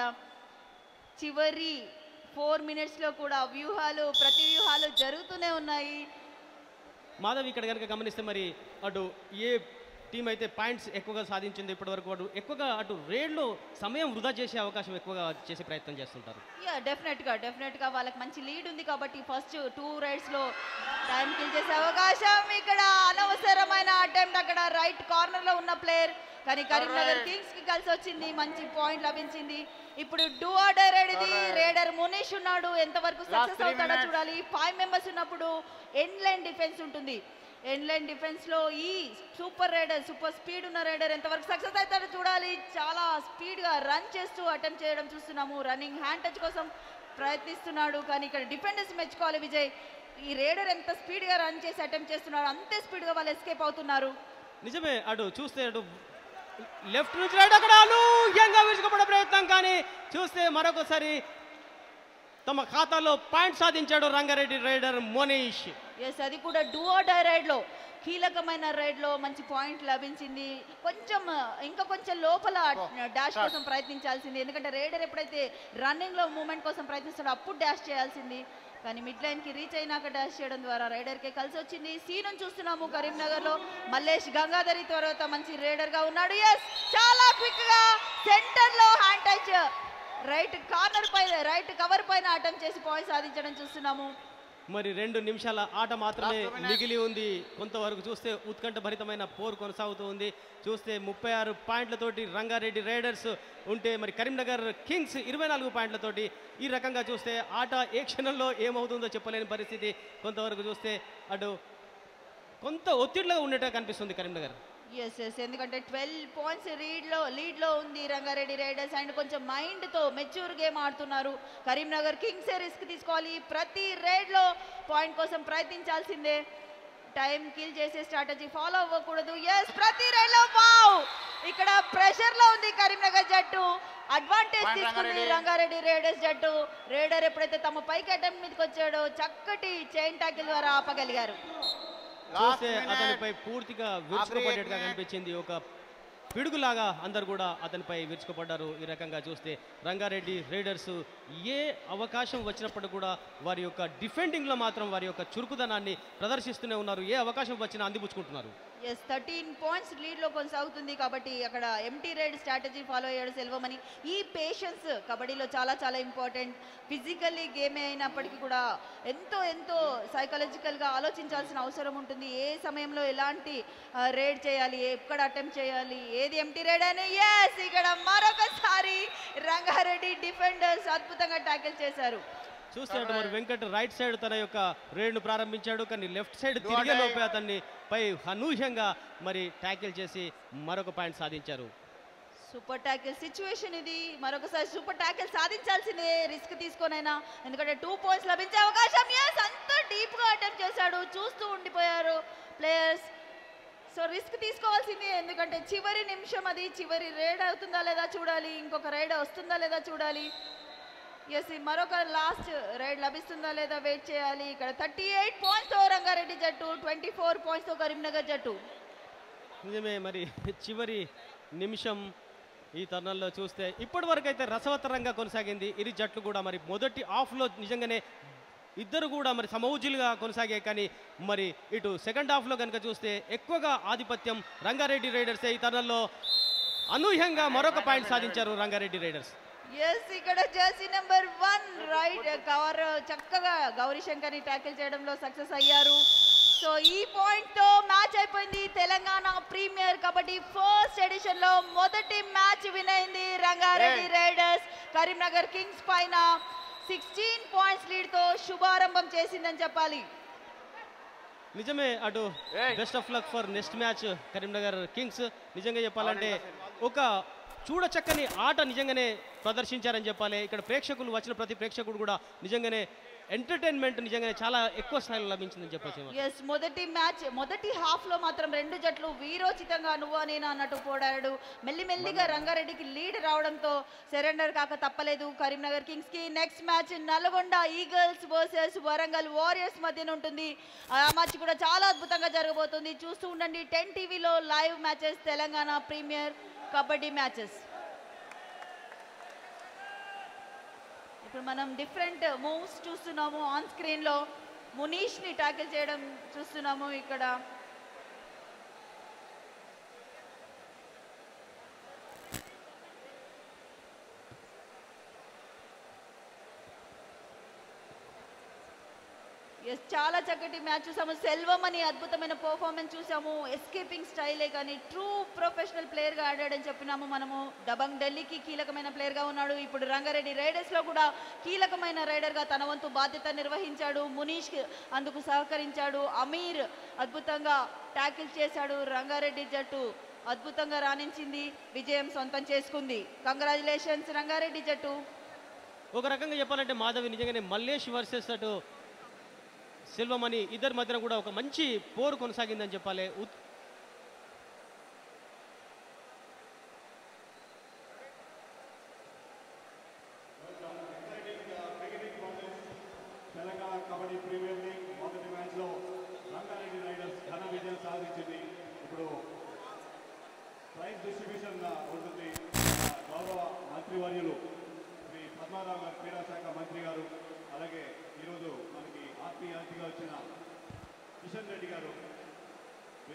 చివరి 4 మినిట్స్లో కూడా ప్రతి వ్యూహాలు జరుగుతూనే ఉన్నాయి. మాధవ్, ఇక్కడ కనుక గమనిస్తే మరి అటు ఏ టీం అయితే పాయింట్స్ ఎక్కువగా సాధించింది ఇప్పటివరకు అటు ఎక్కువగా అటు రేడ్లో సమయం వృధా చేసే అవకాశం ఎక్కువగా చేసే ప్రయత్నం చేస్తుంటారు. డెఫినెట్గా వాళ్ళకి మంచి లీడ్ ఉంది కాబట్టి ఫస్ట్ 2 రైడ్స్లో టైం కిల్ చేసే అవకాశం. ఇక్కడ అనవసరమైన అటెంప్ట్ అక్కడ రైట్ కార్నర్లో ఉన్న ప్లేయర్ కానీ కరీంనగర్ కింగ్స్ కి కలిసి వచ్చింది. మంచి పాయింట్ లభించింది. ఇప్పుడు do or die raider Munish ఉన్నాడు. ఎంతవరకు సక్సెస్ అవుతాడో చూడాలి. 5 మెంబర్స్ ఉన్నప్పుడు ఎండ్ లైన్ డిఫెన్స్ ఉంటుంది. ఎండ్ లైన్ డిఫెన్స్ లో ఈ సూపర్ స్పీడ్ ఉన్న రైడర్ ఎంతవరకు సక్సెస్ అవుతాడో చూడాలి. చాలా స్పీడ్ గా రన్ చేస్తూ అటెంప్ట్ చేయడం చూస్తున్నాము. రన్నింగ్ హ్యాండ్ టచ్ కోసం ప్రయత్నిస్తున్నాడు కానీ ఇక్కడ డిఫెండర్స్ మెచ్చుకోవాలి విజయ్. ఈ రైడర్ ఎంత స్పీడ్ గా రన్ చేసి అటెంప్ట్ చేస్తున్నాడు అంతే స్పీడ్ గా వాళ్ళు ఎస్కేప్ అవుతున్నారు. నిజమే, అటు చూస్తే అటు లెఫ్ట్ నుంచి రైట్ అక్కడ అనూహ్యంగా విరుచుకుపడే ప్రయత్నం, కానీ చూస్తే మరొకసారి తమ ఖాతాలో పాయింట్ సాధించాడు రంగారెడ్డి రైడర్ మనీష్. ఎస్, అది కూడా డూ ఆర్ డై రైడ్లో, కీలకమైన రైడ్లో మంచి పాయింట్ లభించింది. ఇంకా కొంచెం లోపల డాష్ కోసం ప్రయత్నించాల్సింది, ఎందుకంటే రైడర్ ఎప్పుడైతే రన్నింగ్లో మూమెంట్ కోసం ప్రయత్నిస్తాడో అప్పుడు డాష్ చేయాల్సింది. కానీ మిడ్ లైన్కి రీచ్ అయినాక డాష్ చేయడం ద్వారా రైడర్కే కలిసి వచ్చింది. సీను చూస్తున్నాము కరీంనగర్లో మల్లేష్ గంగాధరి తర్వాత మంచి రైడర్గా ఉన్నాడు. ఎస్, చాలా క్విక్గా సెంటర్లో హ్యాండ్ టచ్ రైట్ కార్నర్ పైన రైట్ కవర్ పైన అటెంప్ట్ చేసి పాయింట్ సాధించడం చూస్తున్నాము. మరి 2 నిమిషాల ఆట మాత్రమే మిగిలి ఉంది. కొంతవరకు చూస్తే ఉత్కంఠభరితమైన పోరు కొనసాగుతూ ఉంది. చూస్తే 36 పాయింట్లతోటి రంగారెడ్డి రైడర్స్ ఉంటే మరి కరీంనగర్ కింగ్స్ 24 పాయింట్లతోటి. ఈ రకంగా చూస్తే ఆట ఏ క్షణంలో ఏమవుతుందో చెప్పలేని పరిస్థితి. కొంతవరకు చూస్తే అటు కొంత ఒత్తిడిలో ఉన్నట్టుగా కనిపిస్తుంది కరీంనగర్. ఎస్, ఎందుకంటే 12 పాయింట్స్ లీడ్లో ఉంది రంగారెడ్డి రైడర్స్. అండ్ కొంచెం మైండ్తో మెచ్యూర్ గేమ్ ఆడుతున్నారు. కరీంనగర్ కింగ్సే రిస్క్ తీసుకోవాలి, ప్రతి రైడ్లో పాయింట్ కోసం ప్రయత్నించాల్సిందే, టైం కిల్ చేసే స్ట్రాటజీ ఫాలో అవ్వకూడదు. ఎస్, ప్రతి రైడ్లో వావ్, ఇక్కడ ప్రెషర్లో ఉంది కరీంనగర్ జట్టు, అడ్వాంటేజ్ తీసుకుంది రంగారెడ్డి రైడర్స్ జట్టు. రైడర్ ఎప్పుడైతే తమ పైకి అటెంప్ట్ మీదకి వచ్చాడో చక్కటి చైన్ టాకిల్ ద్వారా ఆపగలిగారు. చూస్తే అతనిపై పూర్తిగా విరుచుకుపడ్డట్టుగా కనిపించింది. ఒక పిడుగులాగా అందరు కూడా అతనిపై విరుచుకుపడ్డారు. ఈ రకంగా చూస్తే రంగారెడ్డి రైడర్స్ ఏ అవకాశం వచ్చినప్పుడు కూడా వారి యొక్క డిఫెండింగ్లో మాత్రం వారి యొక్క చురుకుదనాన్ని ప్రదర్శిస్తూనే ఉన్నారు. ఏ అవకాశం వచ్చినా అందిపుచ్చుకుంటున్నారు. ఎస్, 13 పాయింట్స్ లీడ్లో కొనసాగుతుంది కాబట్టి అక్కడ ఎంటీ రైడ్ స్ట్రాటజీ ఫాలో అయ్యాడు సెల్వమని. ఈ పేషెన్స్ కబడ్డీలో చాలా చాలా ఇంపార్టెంట్. ఫిజికల్లీ గేమే అయినప్పటికీ కూడా ఎంతో సైకలాజికల్గా ఆలోచించాల్సిన అవసరం ఉంటుంది. ఏ సమయంలో ఎలాంటి రైడ్ చేయాలి, ఎక్కడ అటెంప్ట్ చేయాలి, ఏది ఎంటీ రైడ్ అని. ఎస్, ఇక్కడ మరొకసారి రంగారెడ్డి డిఫెండర్స్ అద్భుతంగా ట్యాకిల్ చేశారు. చూస్తే అటు మరి వెంకట్ రైట్ సైడ్ తన యొక్క రేడ్ను ప్రారంభించాడు, కానీ లెఫ్ట్ సైడ్ తిరిగే లోపే అతన్ని పై అనూహ్యంగా మరి ట్యాకిల్ చేసి మరొక పాయింట్ సాధించారు. సూపర్ ట్యాకిల్ సిచ్యువేషన్ ఇది, మరొకసారి సూపర్ ట్యాకిల్ సాధించాల్సిందే రిస్క్ తీసుకోనైనా, ఎందుకంటే 2 పాయింట్స్ లభించే అవకాశం. ఎస్, అంత డీప్గా అటెంప్ట్ చేశాడు, చూస్తూ ఉండిపోయారు ప్లేయర్స్. సో రిస్క్ తీసుకోవాల్సింది, ఎందుకంటే చివరి నిమిషం అది, చివరి రైడ్ అవుతుందా లేదా చూడాలి, ఇంకొక రైడ్ వస్తుందా లేదా చూడాలి. ఎస్, మరొక లాస్ట్ రైడ్ లభిస్తుందా లేదా వెయిట్ చేయాలి. ఇక్కడ 38 పాయింట్స్తో రంగారెడ్డి జట్టు, 24 పాయింట్స్తో కరీంనగర్ జట్టు. నిజమే, మరి చివరి నిమిషం ఈ తరుణంలో చూస్తే ఇప్పటి వరకు అయితే రసవత్తరంగా కొనసాగింది ఇరు జట్లు కూడా. మరి మొదటి హాఫ్లో నిజంగానే ఇద్దరు కూడా మరి సమౌజులుగా కొనసాగాయి, కానీ మరి ఇటు సెకండ్ హాఫ్లో కనుక చూస్తే ఎక్కువగా ఆధిపత్యం రంగారెడ్డి రైడర్సే. ఈ తరుణంలో అనూహ్యంగా మరొక పాయింట్ సాధించారు రంగారెడ్డి రైడర్స్. ఎస్, ఇక్కడ జెర్సీ నెంబర్ 1 రైట్ కవర్ చక్కగా గౌరీశంకర్ని ట్యాకిల్ చేయడంలో సక్సెస్ అయ్యారు. సో ఈ పాయింట్తో మ్యాచ్ అయిపోయింది. తెలంగాణ ప్రీమియర్ కబడ్డీ ఫస్ట్ ఎడిషన్లో మొదటి మ్యాచ్ విన్ అయింది రంగారెడ్డి రైడర్స్. కరీంనగర్ కింగ్స్ పైన 16 పాయింట్స్ లీడ్తో శుభారంభం చేసిందని చెప్పాలి. నిజమే, అటు best of luck for next match Karimnagar kings. నిజంగా చెప్పాలంటే ఒక చూడచక్కని ఆట నిజంగానే ప్రదర్శించారని చెప్పాలి. ఇక్కడ ప్రేక్షకులు వచ్చిన ప్రతి ప్రేక్షకుడు కూడా నిజంగానే ఎంటర్టైన్మెంట్ నిజంగానే చాలా ఎక్కువ స్థాయిలో లభించిందని చెప్పొచ్చు. ఎస్, మొదటి హాఫ్లో మాత్రం 2 జట్లు వీరోచితంగా నువ్వా నేను అన్నట్టు పోరాడు. మెల్లిమెల్లిగా రంగారెడ్డికి లీడ్ రావడంతో సరెండర్ కాక తప్పలేదు కరీంనగర్ కింగ్స్కి. Next match Nalgonda eagles versus Warangal warriors మధ్యన ఉంటుంది. ఆ మ్యాచ్ కూడా చాలా అద్భుతంగా జరగబోతుంది. చూస్తూ ఉండండి 10 టీవీలో live matches, Telangana premier kabaddi matches. ఇప్పుడు మనం డిఫరెంట్ మూవ్స్ చూస్తున్నాము ఆన్ స్క్రీన్లో. మునీష్ని ట్యాకిల్ చేయడం చూస్తున్నాము ఇక్కడ. ఎస్, చాలా చక్కటి మ్యాచ్ చూసాము. సెల్వం అని అద్భుతమైన పర్ఫార్మెన్స్ చూసాము. ఎస్కేపింగ్ స్టైలే కానీ ట్రూ ప్రొఫెషనల్ ప్లేయర్గా ఆడాడని చెప్పినాము మనము. దబంగ్ ఢిల్లీకి కీలకమైన ప్లేయర్గా ఉన్నాడు. ఇప్పుడు రంగారెడ్డి రైడర్స్లో కూడా కీలకమైన రైడర్గా తన వంతు బాధ్యత నిర్వహించాడు. మునీష్ అందుకు సహకరించాడు. అమీర్ అద్భుతంగా ట్యాకిల్ చేశాడు. రంగారెడ్డి జట్టు అద్భుతంగా రాణించింది, విజయం సొంతం చేసుకుంది. కంగ్రాచులేషన్స్ రంగారెడ్డి జట్టు. ఒక రకంగా చెప్పాలంటే మాధవి నిజంగానే మల్లేష్ వర్సెస్ అటు సెల్వమణి ఇద్దరి మధ్యన కూడా ఒక మంచి పోరు కొనసాగిందని చెప్పాలి.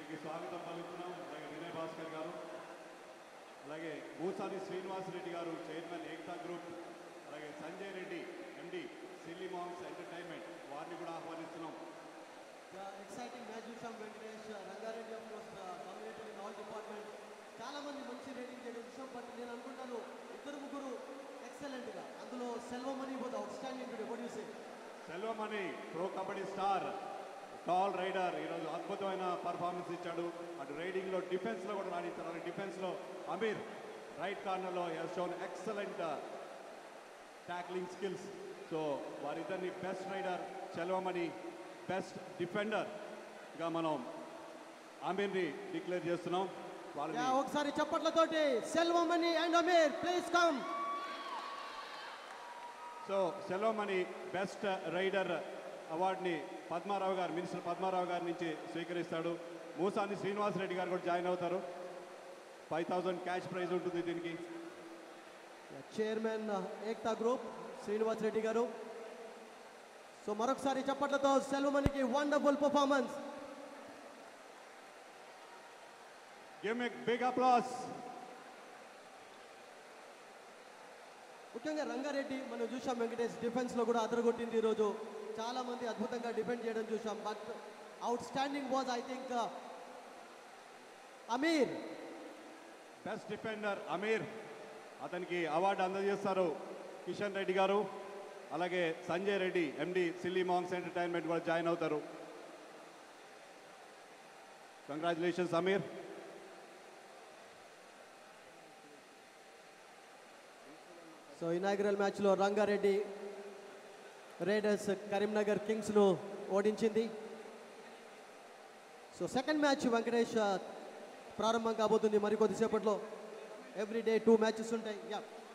వీరికి స్వాగతం పలుకుతున్నాం. అలాగే వినయ్ భాస్కర్ గారు, అలాగే మూసాది శ్రీనివాస్ రెడ్డి గారు, చైర్మన్ ఏక్తా గ్రూప్, అలాగే Sanjay Reddy MD silly moms entertainment, వారిని కూడా ఆహ్వానిస్తున్నాం. ఎక్సైటింగ్ మ్యాచ్ చూసాం Venkatesh. Rangareddy of course dominated in all department. చాలా మంది మంచి రేటింగ్ చేయడం చూసాం. బట్ నేను అనుకుంటాను ఇద్దరు ముగ్గురు ఎక్సలెంట్గా, అందులో Selvamani was outstanding today. What you say? Selvamani pro kabaddi star, tall raider, ఈరోజు అద్భుతమైన పర్ఫార్మెన్స్ ఇచ్చాడు. అటు రైడింగ్లో, డిఫెన్స్లో కూడా రాణించారు. డిఫెన్స్లో అమీర్ రైట్ కార్నర్లో he's shown excellent tackling skills. So వారిద్దరిని బెస్ట్ రైడర్ సెల్వమణి, బెస్ట్ డిఫెండర్గా మనం అమీర్ని డిక్లేర్ చేస్తున్నాం. ఒకసారి చప్పట్లతోటి Selvamani and Aamir please come. So Selvamani best raider అవార్డుని పద్మారావు గారు, మినిస్టర్ పద్మారావు గారి నుంచి స్వీకరిస్తాడు. మూసాని శ్రీనివాస్ రెడ్డి గారు కూడా జాయిన్ అవుతారు. 5000 క్యాష్ ప్రైజ్ ఉంటుంది దీనికి. చైర్మన్ ఏక్తా గ్రూప్ శ్రీనివాస్ రెడ్డి గారు. సో మరొకసారి చప్పట్లతో సెల్వమణికి wonderful performance. Give me big applause. ముఖ్యంగా రంగారెడ్డి మనం చూసాం వెంకటేష్, డిఫెన్స్లో కూడా అదరగొట్టింది ఈరోజు. చాలా మంది అద్భుతంగా డిఫెండ్ చేయడం చూసాం. But outstanding was I think Aamir. Best defender Aamir, అతనికి అవార్డు అందజేస్తారు కిషన్ రెడ్డి గారు. అలాగే Sanjay Reddy MD silly moms entertainment కూడా జాయిన్ అవుతారు. కంగ్రాచులేషన్స్ అమీర్. సో ఇనాగ్రల్ మ్యాచ్లో రంగారెడ్డి రైడర్స్ కరీంనగర్ కింగ్స్ను ఓడించింది. సో సెకండ్ మ్యాచ్ వెంకటేష్ ప్రారంభం కాబోతుంది మరికొద్దిసేపట్లో. ఎవ్రీ డే 2 మ్యాచెస్ ఉంటాయి.